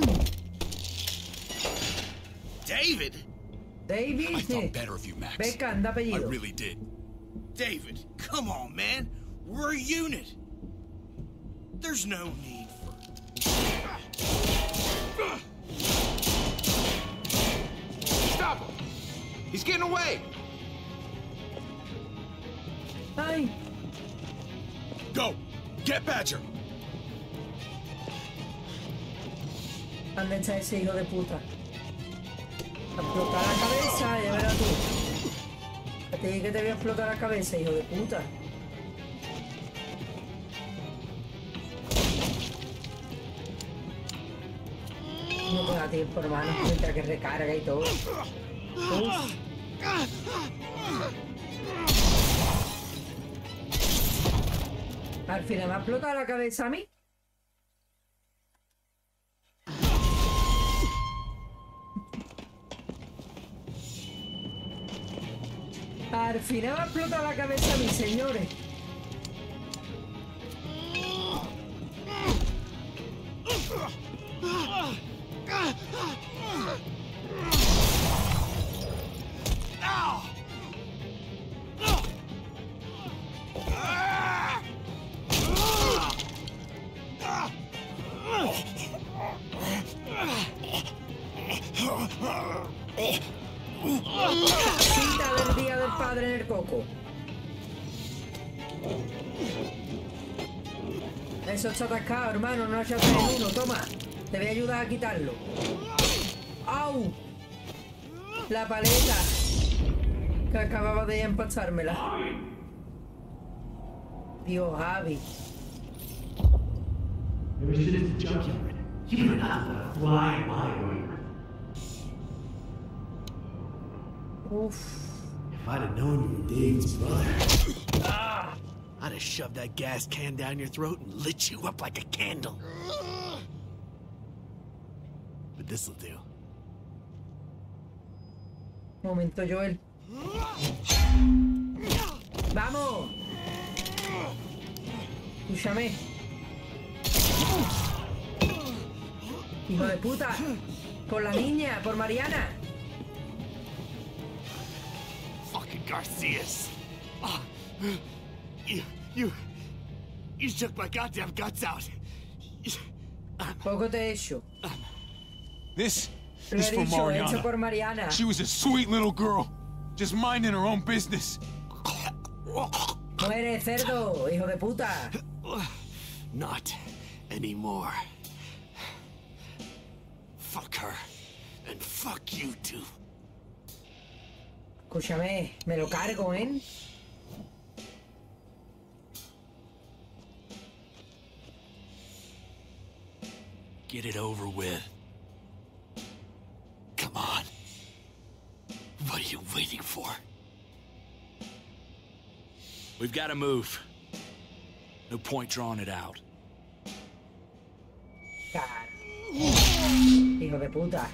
David? David. I thought better of you, Max. Beckham, da I apellido. really did. David, come on, man. We're a unit. There's no need for... Stop him! He's getting away! Ay. Go! Get Badger! ¿Dónde está ese hijo de puta? A explotar la cabeza, ya verás tú. A ti que te voy a explotar la cabeza, hijo de puta. No me da tiempo, hermano, mientras que recarga y todo. Uf. Al final me ha explotado la cabeza a mí. Al final me ha explotado la cabeza a mí, señores. Cita del día del padre en el coco. Eso está atascado, hermano, no echaste en uno, toma. Te voy a ayudar a quitarlo. ¡Au! La paleta que acababa de empachármela. Dios, Javi. There shit is a junkyard. You were not gonna fly my way. Oof. If I'd have known you were Dave's brother, ah, I'd have shoved that gas can down your throat and lit you up like a candle. But this'll do. Momento, Joel. ¡Vamos! Escúchame. Hijo de puta. Por la niña, por Mariana. Fucking Garcias. Oh, you, you, you shook my goddamn guts out. Poco te he hecho. This Lo is he for dicho, hecho Mariana. por Mariana. She was a sweet little girl, just minding her own business. Muere, cerdo, hijo de puta. Not anymore. Fuck her. And fuck you too. Escúchame, me lo cargo, ¿eh? Get it over with. Come on. What are you waiting for? We've got to move. No point drawing it out. Hijo de puta.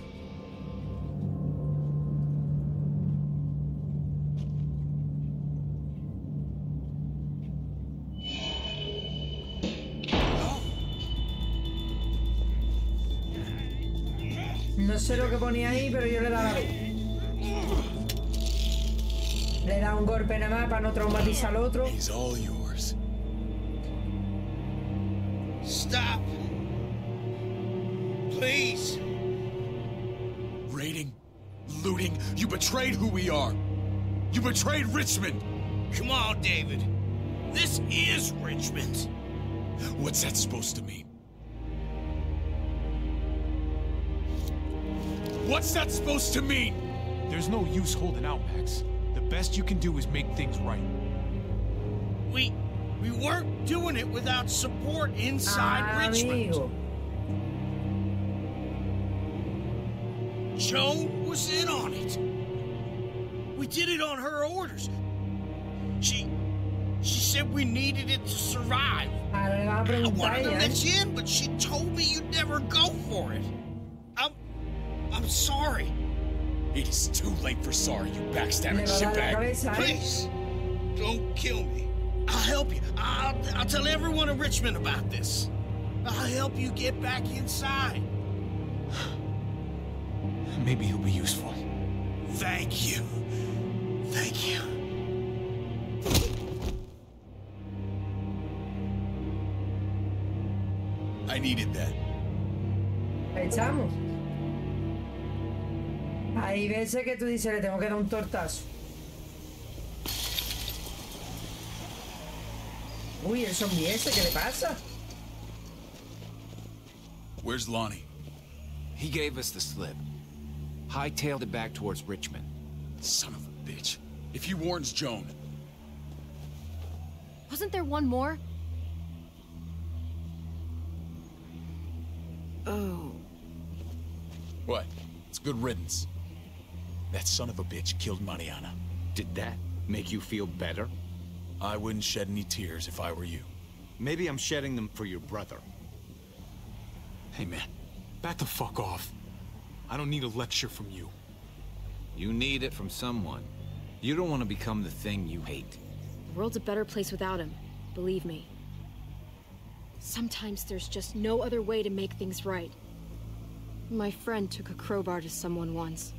No sé lo que ponía ahí, pero yo le he dado la vez. Le he dado un golpe nada más para no traumatizar al otro. He's all yours. Stop. Please. Raiding, looting, you betrayed who we are. You betrayed Richmond. Come on, David. This is Richmond. What's that supposed to mean? What's that supposed to mean? There's no use holding out, Max. The best you can do is make things right. We... we weren't doing it without support inside Richmond. Joan was in on it. We did it on her orders. She... she said we needed it to survive. I wanted to let you in, but she told me you'd never go for it. I'm... I'm sorry. It is too late for sorry, you backstabbing shitbag. Please, don't kill me. I'll help you. I'll, I'll tell everyone in Richmond about this. I'll help you get back inside. Maybe he'll be useful. Thank you. Thank you. I needed that. Echamos. Hay veces que tú dices, le tengo que dar un tortazo. Uy, el zombie ese, ¿qué le pasa? Where's Lonnie? He gave us the slip. Hightailed it back towards Richmond. Son of a bitch. If he warns Joan... Wasn't there one more? Oh. What? It's good riddance. That son of a bitch killed Mariana. Did that make you feel better? I wouldn't shed any tears if I were you. Maybe I'm shedding them for your brother. Hey man, back the fuck off. I don't need a lecture from you. You need it from someone. You don't want to become the thing you hate. The world's a better place without him, believe me. Sometimes there's just no other way to make things right. My friend took a crowbar to someone once.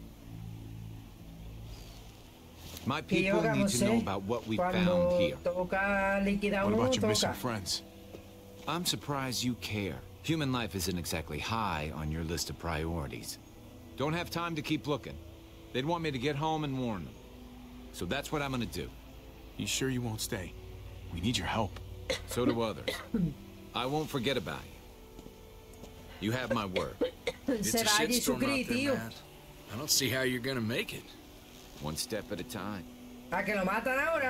My people need to know about what we found here. What about your missing friends? I'm surprised you care. Human life isn't exactly high on your list of priorities. Don't have time to keep looking. They'd want me to get home and warn them. So that's what I'm gonna do. You sure you won't stay? We need your help. So do others. I won't forget about you. You have my word. It's a shitstorm out there, Matt. I don't see how you're gonna make it. One step at a time. ¿A que lo matan ahora?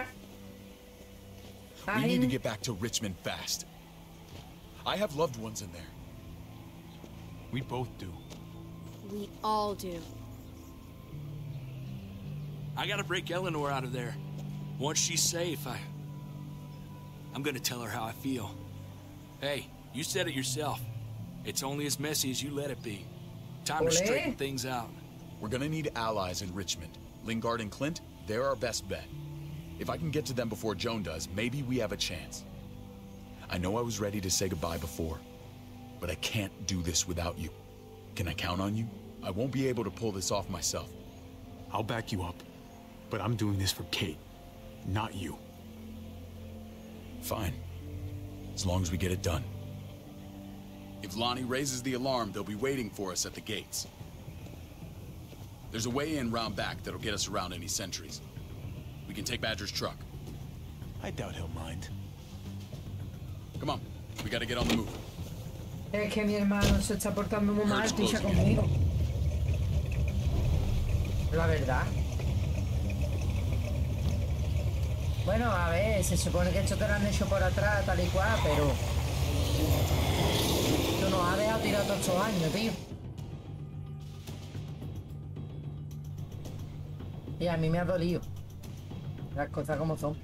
We need to get back to Richmond fast. I have loved ones in there. We both do. We all do. I gotta break Eleanor out of there. Once she's safe, I... I'm gonna tell her how I feel. Hey, you said it yourself. It's only as messy as you let it be. Time to straighten things out. We're gonna need allies in Richmond. Lingard and Clint, they're our best bet. If I can get to them before Joan does, maybe we have a chance. I know I was ready to say goodbye before, but I can't do this without you. Can I count on you? I won't be able to pull this off myself. I'll back you up, but I'm doing this for Kate, not you. Fine. As long as we get it done. If Lonnie raises the alarm, they'll be waiting for us at the gates. There's a way in round back that'll get us around any sentries. We can take Badger's truck. I doubt he'll mind. Come on, we gotta get on the move. Es que mi hermano se está portando muy mal, picha conmigo. La verdad. Bueno, a ver, se supone que esto te lo han hecho por atrás, tal y cual, pero... Tú nos has dejado tirado todos estos años, tío. Y a mí me ha dolido. Las cosas como son.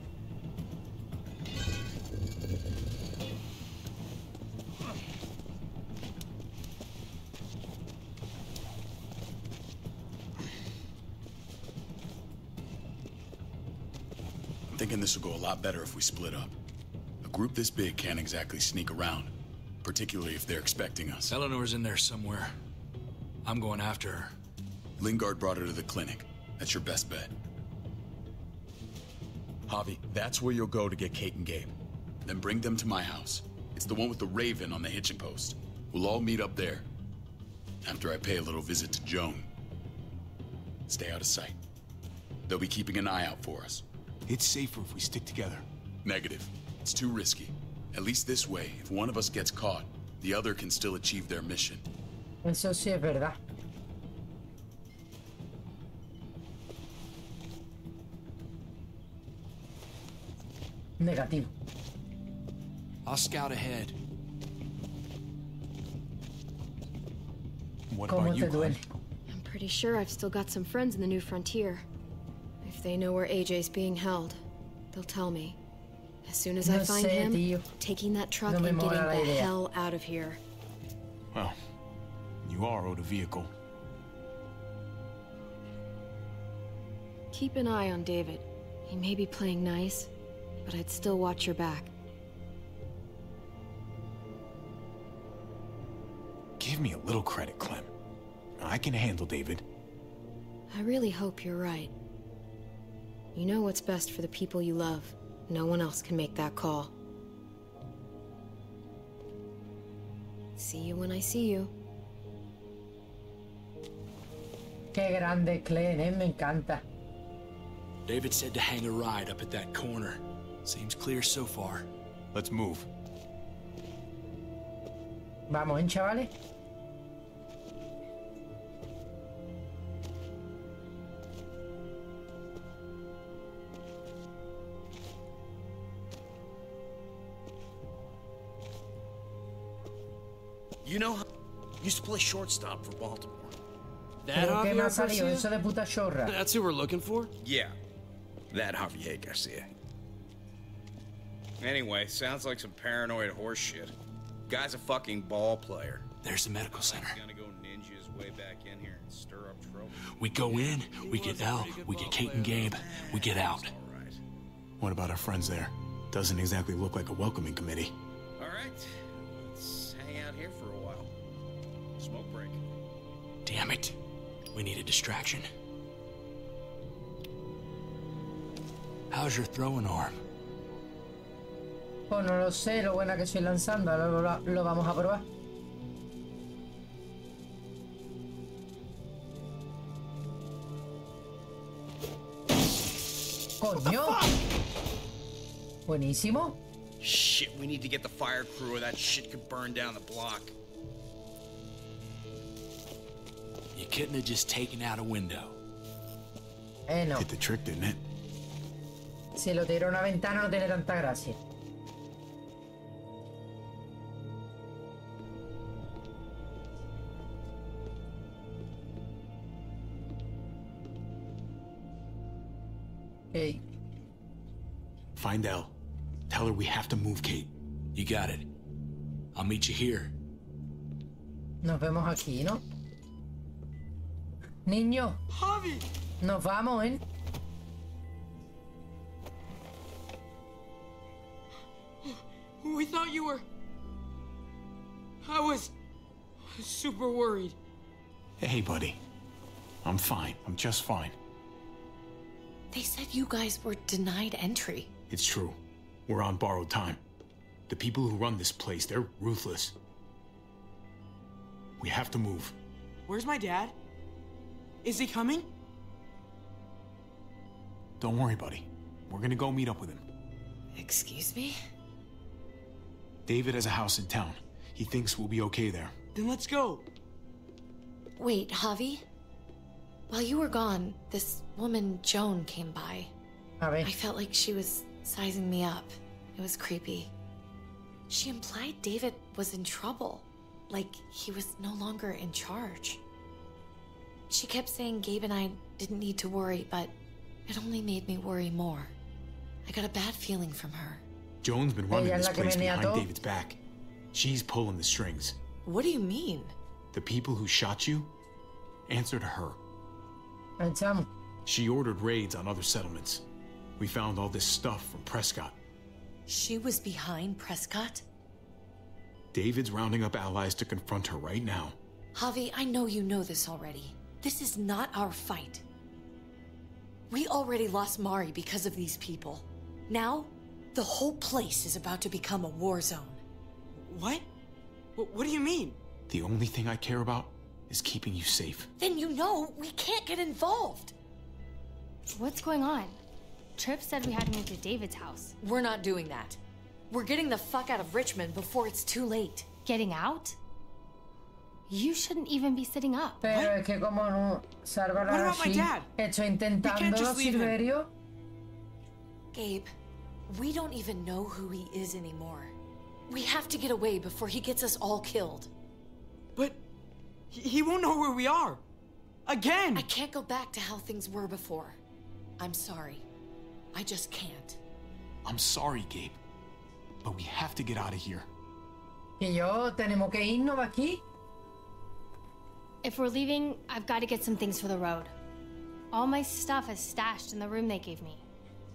I'm thinking this will go a lot better if we split up. A group this big can't exactly sneak around, particularly if they're expecting us. Eleanor's in there somewhere. I'm going after her. Lingard brought her to the clinic. That's your best bet. Javi, that's where you'll go to get Kate and Gabe. Then bring them to my house. It's the one with the raven on the hitching post. We'll all meet up there. After I pay a little visit to Joan. Stay out of sight. They'll be keeping an eye out for us. It's safer if we stick together. Negative. It's too risky. At least this way, if one of us gets caught, the other can still achieve their mission. Eso sí es verdad. Negativo. I'll scout ahead. What ¿Cómo about you, te duele? I'm pretty sure I've still got some friends in the New Frontier. If they know where A J's being held, they'll tell me. As soon as I No find sé, him, tío. taking that truck No me and getting mola la the idea. hell out of here. Well, you are owed a vehicle. Keep an eye on David. He may be playing nice, but I'd still watch your back. Give me a little credit, Clem. I can handle David. I really hope you're right. You know what's best for the people you love. No one else can make that call. See you when I see you. Qué grande Clem, ¿eh? Me encanta. David said to hang a ride up at that corner. Seems clear so far. Let's move. Vamos, ¿eh, chavales? You know, used to play shortstop for Baltimore. That ¿Pero qué me ha Javier salido? Garcia? Eso de puta chorra. That's who we're looking for? Yeah, that Javier Garcia. Anyway, sounds like some paranoid horse shit. Guy's a fucking ball player. There's the medical center. He's gonna go ninja his way back in here and stir up trouble. We go in, we get Elle, we get Kate and Gabe, we get out. What about our friends there? Doesn't exactly look like a welcoming committee. All right, let's hang out here for a while. Smoke break. Damn it. We need a distraction. How's your throwing arm? Pues no lo sé, lo buena que estoy lanzando. Ahora lo, lo, lo vamos a probar. ¡Coño! Buenísimo. Shit, we need to get the fire crew or that shit could burn down the block. You couldn't have just taken out a window. Eh, no. Hit the trick, didn't it? Si lo tiro a una ventana no tiene tanta gracia. Hey. Find Elle. Tell her we have to move Kate. You got it. I'll meet you here. Nos vemos aquí, ¿no? Niño. Javi. Nos vamos, ¿eh? We thought you were... I was... super worried. Hey, buddy. I'm fine. I'm just fine. They said you guys were denied entry. It's true. We're on borrowed time. The people who run this place, they're ruthless. We have to move. Where's my dad? Is he coming? Don't worry, buddy. We're gonna go meet up with him. Excuse me? David has a house in town. He thinks we'll be okay there. Then let's go. Wait, Javi? While you were gone, this woman, Joan, came by. I felt like she was sizing me up. It was creepy. She implied David was in trouble. Like he was no longer in charge. She kept saying Gabe and I didn't need to worry, but It only made me worry more. I got a bad feeling from her. Joan's been running this place behind David's back. She's pulling the strings. What do you mean? The people who shot you answer to her. She ordered raids on other settlements. We found all this stuff from Prescott. She was behind Prescott? David's rounding up allies to confront her right now. Javi, I know you know this already. This is not our fight. We already lost Mari because of these people. Now, the whole place is about to become a war zone. What? What do you mean? The only thing I care about is keeping you safe. Then you know we can't get involved. What's going on? Tripp said we had to move to David's house. We're not doing that. We're getting the fuck out of Richmond before it's too late. Getting out? You shouldn't even be sitting up. Pero es que como no salvar a Rashid, estoy intentándolo, Silverio. Gabe, we don't even know who he is anymore. We have to get away before he gets us all killed. But he won't know where we are. Again! I can't go back to how things were before. I'm sorry. I just can't. I'm sorry, Gabe. But we have to get out of here. Y yo, tenemos que irnos de aquí. If we're leaving, I've got to get some things for the road. All my stuff is stashed in the room they gave me.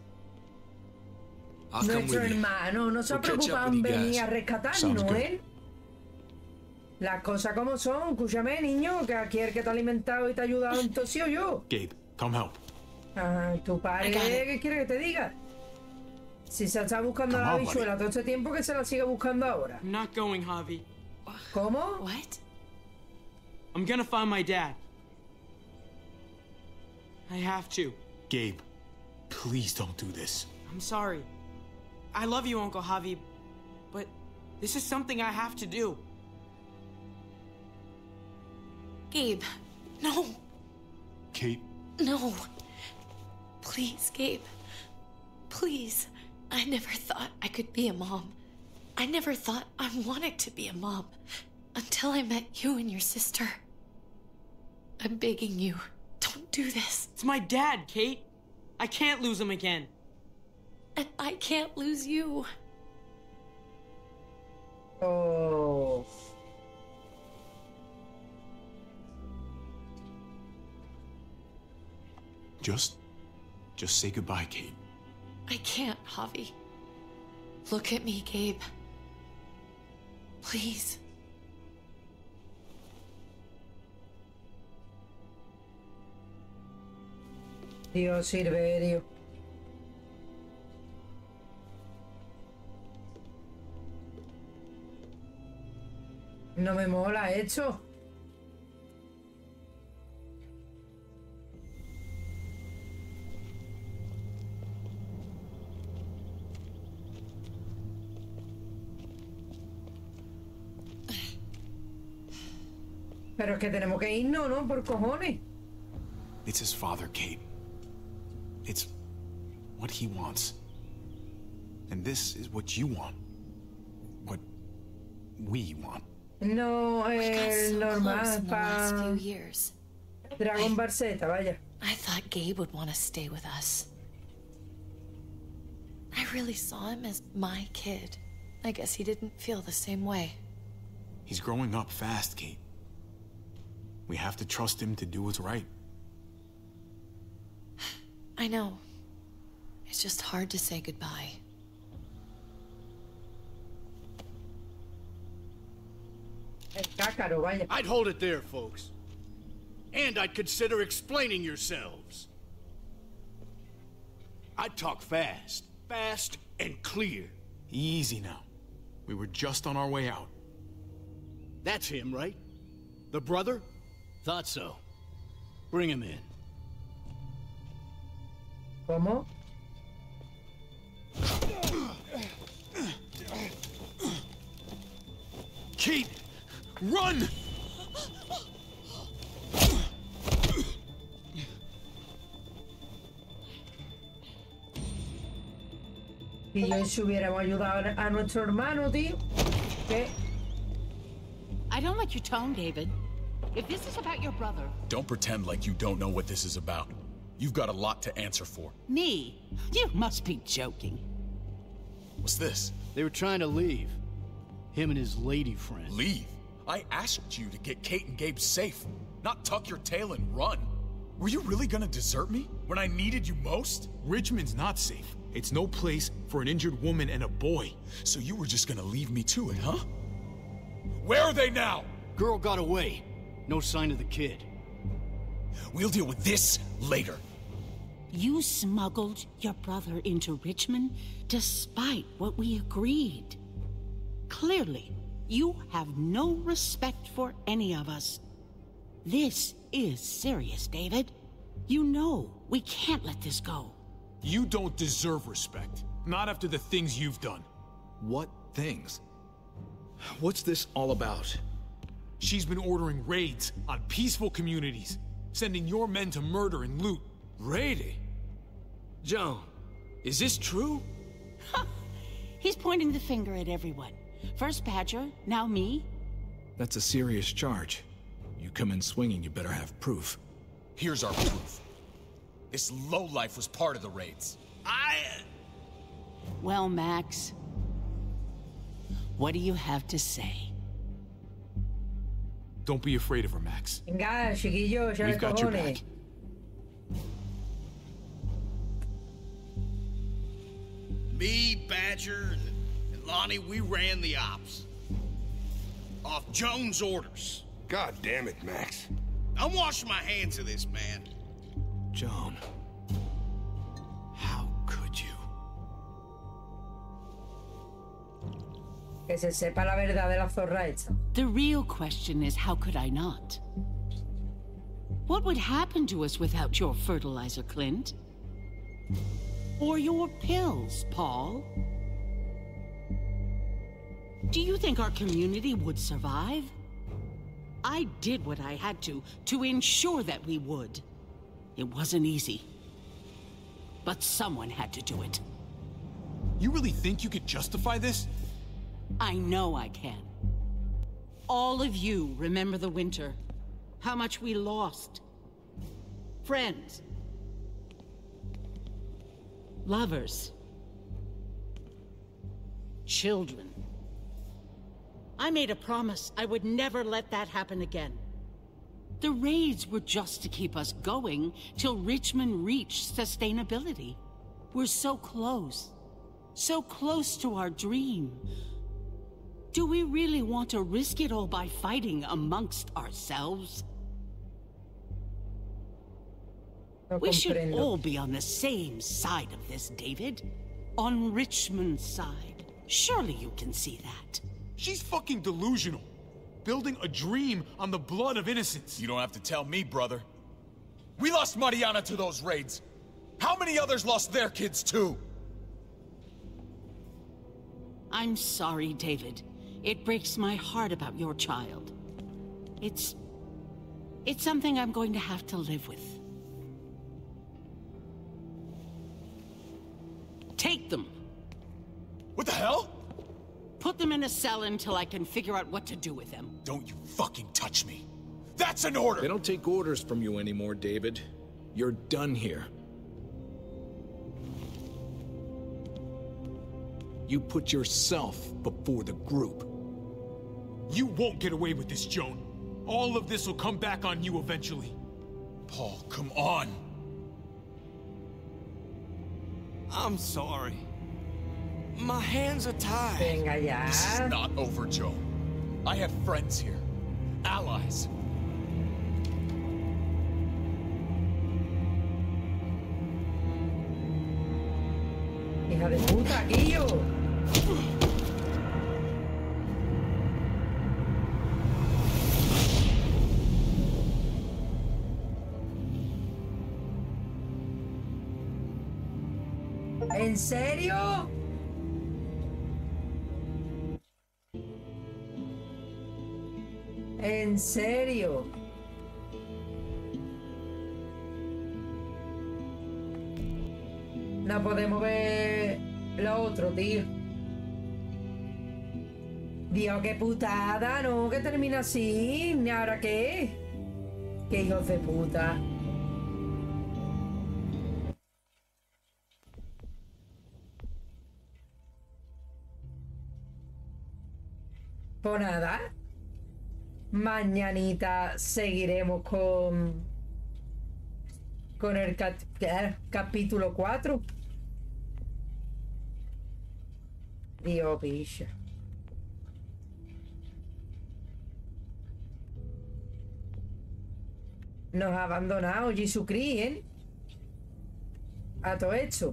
I'll come Nuestro with you. hermano no se ha We'll catch preocupado up en with you venir guys. a rescatarnos, Sounds ¿no good. él? Las cosas como son. Escúchame, niño, que aquí el que te ha alimentado y te ha ayudado en todo he sido yo. Gabe, come help. Ah, tu padre, ¿qué quiere que te diga? Si se está buscando Come la on, habichuela todo este tiempo, que se la sigue buscando ahora. I'm not going, Javi. ¿Cómo? What? I'm gonna find my dad. I have to. Gabe, please don't do this. I'm sorry. I love you, Uncle Javi, but this is something I have to do. Gabe, no. Kate. No. Please, Gabe. Please. I never thought I could be a mom. I never thought I wanted to be a mom until I met you and your sister. I'm begging you, don't do this. It's my dad, Kate. I can't lose him again. And I can't lose you. Oh. Just, just say goodbye, Kate. I can't, Javi. Look at me, Gabe. Please. Dios, Silverio. No me mola esto. Pero es que tenemos que irnos, ¿no? Por cojones. It's his father, Kate. It's what he wants. And this is what you want. What we want. No, es normal Last few para years. Dragon Ball Z, vaya. I thought Gabe would want to stay with us. I really saw him as my kid. I guess he didn't feel the same way. He's growing up fast, Kate. We have to trust him to do what's right. I know. It's just hard to say goodbye. I'd hold it there, folks. And I'd consider explaining yourselves. I'd talk fast. Fast and clear. Easy now. We were just on our way out. That's him, right? The brother? Thought so. Bring him in. ¿Cómo? Kate! Run! Si yo si hubiéramos ayudado a nuestro hermano, tío. ¿Qué? I don't like your tone, David. If this is about your brother... Don't pretend like you don't know what this is about. You've got a lot to answer for. Me? You must be joking. What's this? They were trying to leave. Him and his lady friend. Leave? I asked you to get Kate and Gabe safe, not tuck your tail and run. Were you really gonna desert me when I needed you most? Richmond's not safe. It's no place for an injured woman and a boy. So you were just gonna leave me to it, huh? Where are they now? Girl got away. No sign of the kid. We'll deal with this later. You smuggled your brother into Richmond despite what we agreed. Clearly, you have no respect for any of us. This is serious, David. You know we can't let this go. You don't deserve respect. Not after the things you've done. What things? What's this all about? She's been ordering raids on peaceful communities, sending your men to murder and loot. Raiding? Joan, is this true? He's pointing the finger at everyone. First Badger, now me. That's a serious charge. You come in swinging, you better have proof. Here's our proof. This lowlife was part of the raids. I... Well, Max, what do you have to say? Don't be afraid of her, Max. Venga, chiquillo, ya We've got your back. Me, Badger, and Lonnie, we ran the ops. Off Joan's orders. God damn it, Max. I'm washing my hands of this, man. Joan. How could you? Que se sepa la verdad de la zorra hecha. The real question is, how could I not? What would happen to us without your fertilizer, Clint? Or your pills, Paul? Do you think our community would survive? I did what I had to, to ensure that we would. It wasn't easy. But someone had to do it. You really think you could justify this? I know I can. All of you remember the winter. How much we lost. Friends. Lovers. Children. I made a promise I would never let that happen again. The raids were just to keep us going till Richmond reached sustainability. We're so close. So close to our dream. Do we really want to risk it all by fighting amongst ourselves? No we should comprendo. all be on the same side of this, David. On Richmond's side. Surely you can see that. She's fucking delusional. Building a dream on the blood of innocents. You don't have to tell me, brother. We lost Mariana to those raids. How many others lost their kids too? I'm sorry, David. It breaks my heart about your child. It's... It's something I'm going to have to live with. Take them. What the hell? Put them in a cell until I can figure out what to do with them. Don't you fucking touch me. That's an order! They don't take orders from you anymore, David. You're done here. You put yourself before the group. You won't get away with this, Joan. All of this will come back on you eventually. Paul, come on. I'm sorry. My hands are tied. Venga ya. This is not over, Joan. I have friends here. Allies. Hija de puta, Guillo. ¿En serio? ¿En serio? No podemos ver lo otro, tío. Dios, qué putada, ¿no? Que termina así. ¿Y ahora qué? Qué hijos de puta. Pues nada. Mañanita seguiremos con... Con el cap capítulo cuatro. Dios, bicha. Nos ha abandonado Jesucristo, ¿eh? A todo esto.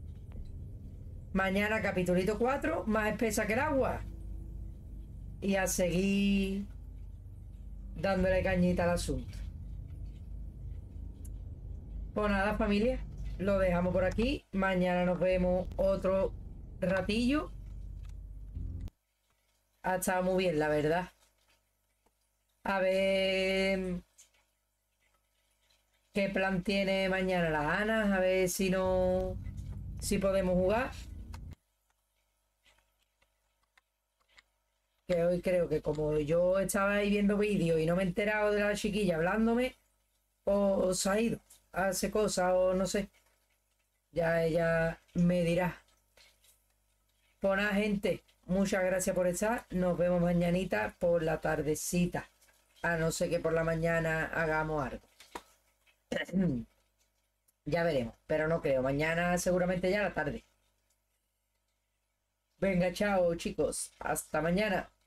Mañana capitulito cuatro, más espesa que el agua. Y a seguir dándole cañita al asunto. Pues nada, familia, lo dejamos por aquí. Mañana nos vemos otro ratillo. Ha estado muy bien, la verdad. A ver qué plan tiene mañana la Ana. A ver si no... Si podemos jugar. Que hoy creo que como yo estaba ahí viendo vídeos y no me he enterado de la chiquilla hablándome, o se ha ido a hacer cosas o no sé. Ya ella me dirá. Pues nada, gente, muchas gracias por estar. Nos vemos mañanita por la tardecita. A no ser que por la mañana hagamos algo. Ya veremos, pero no creo. Mañana seguramente ya a la tarde. Venga, chao, chicos. Hasta mañana.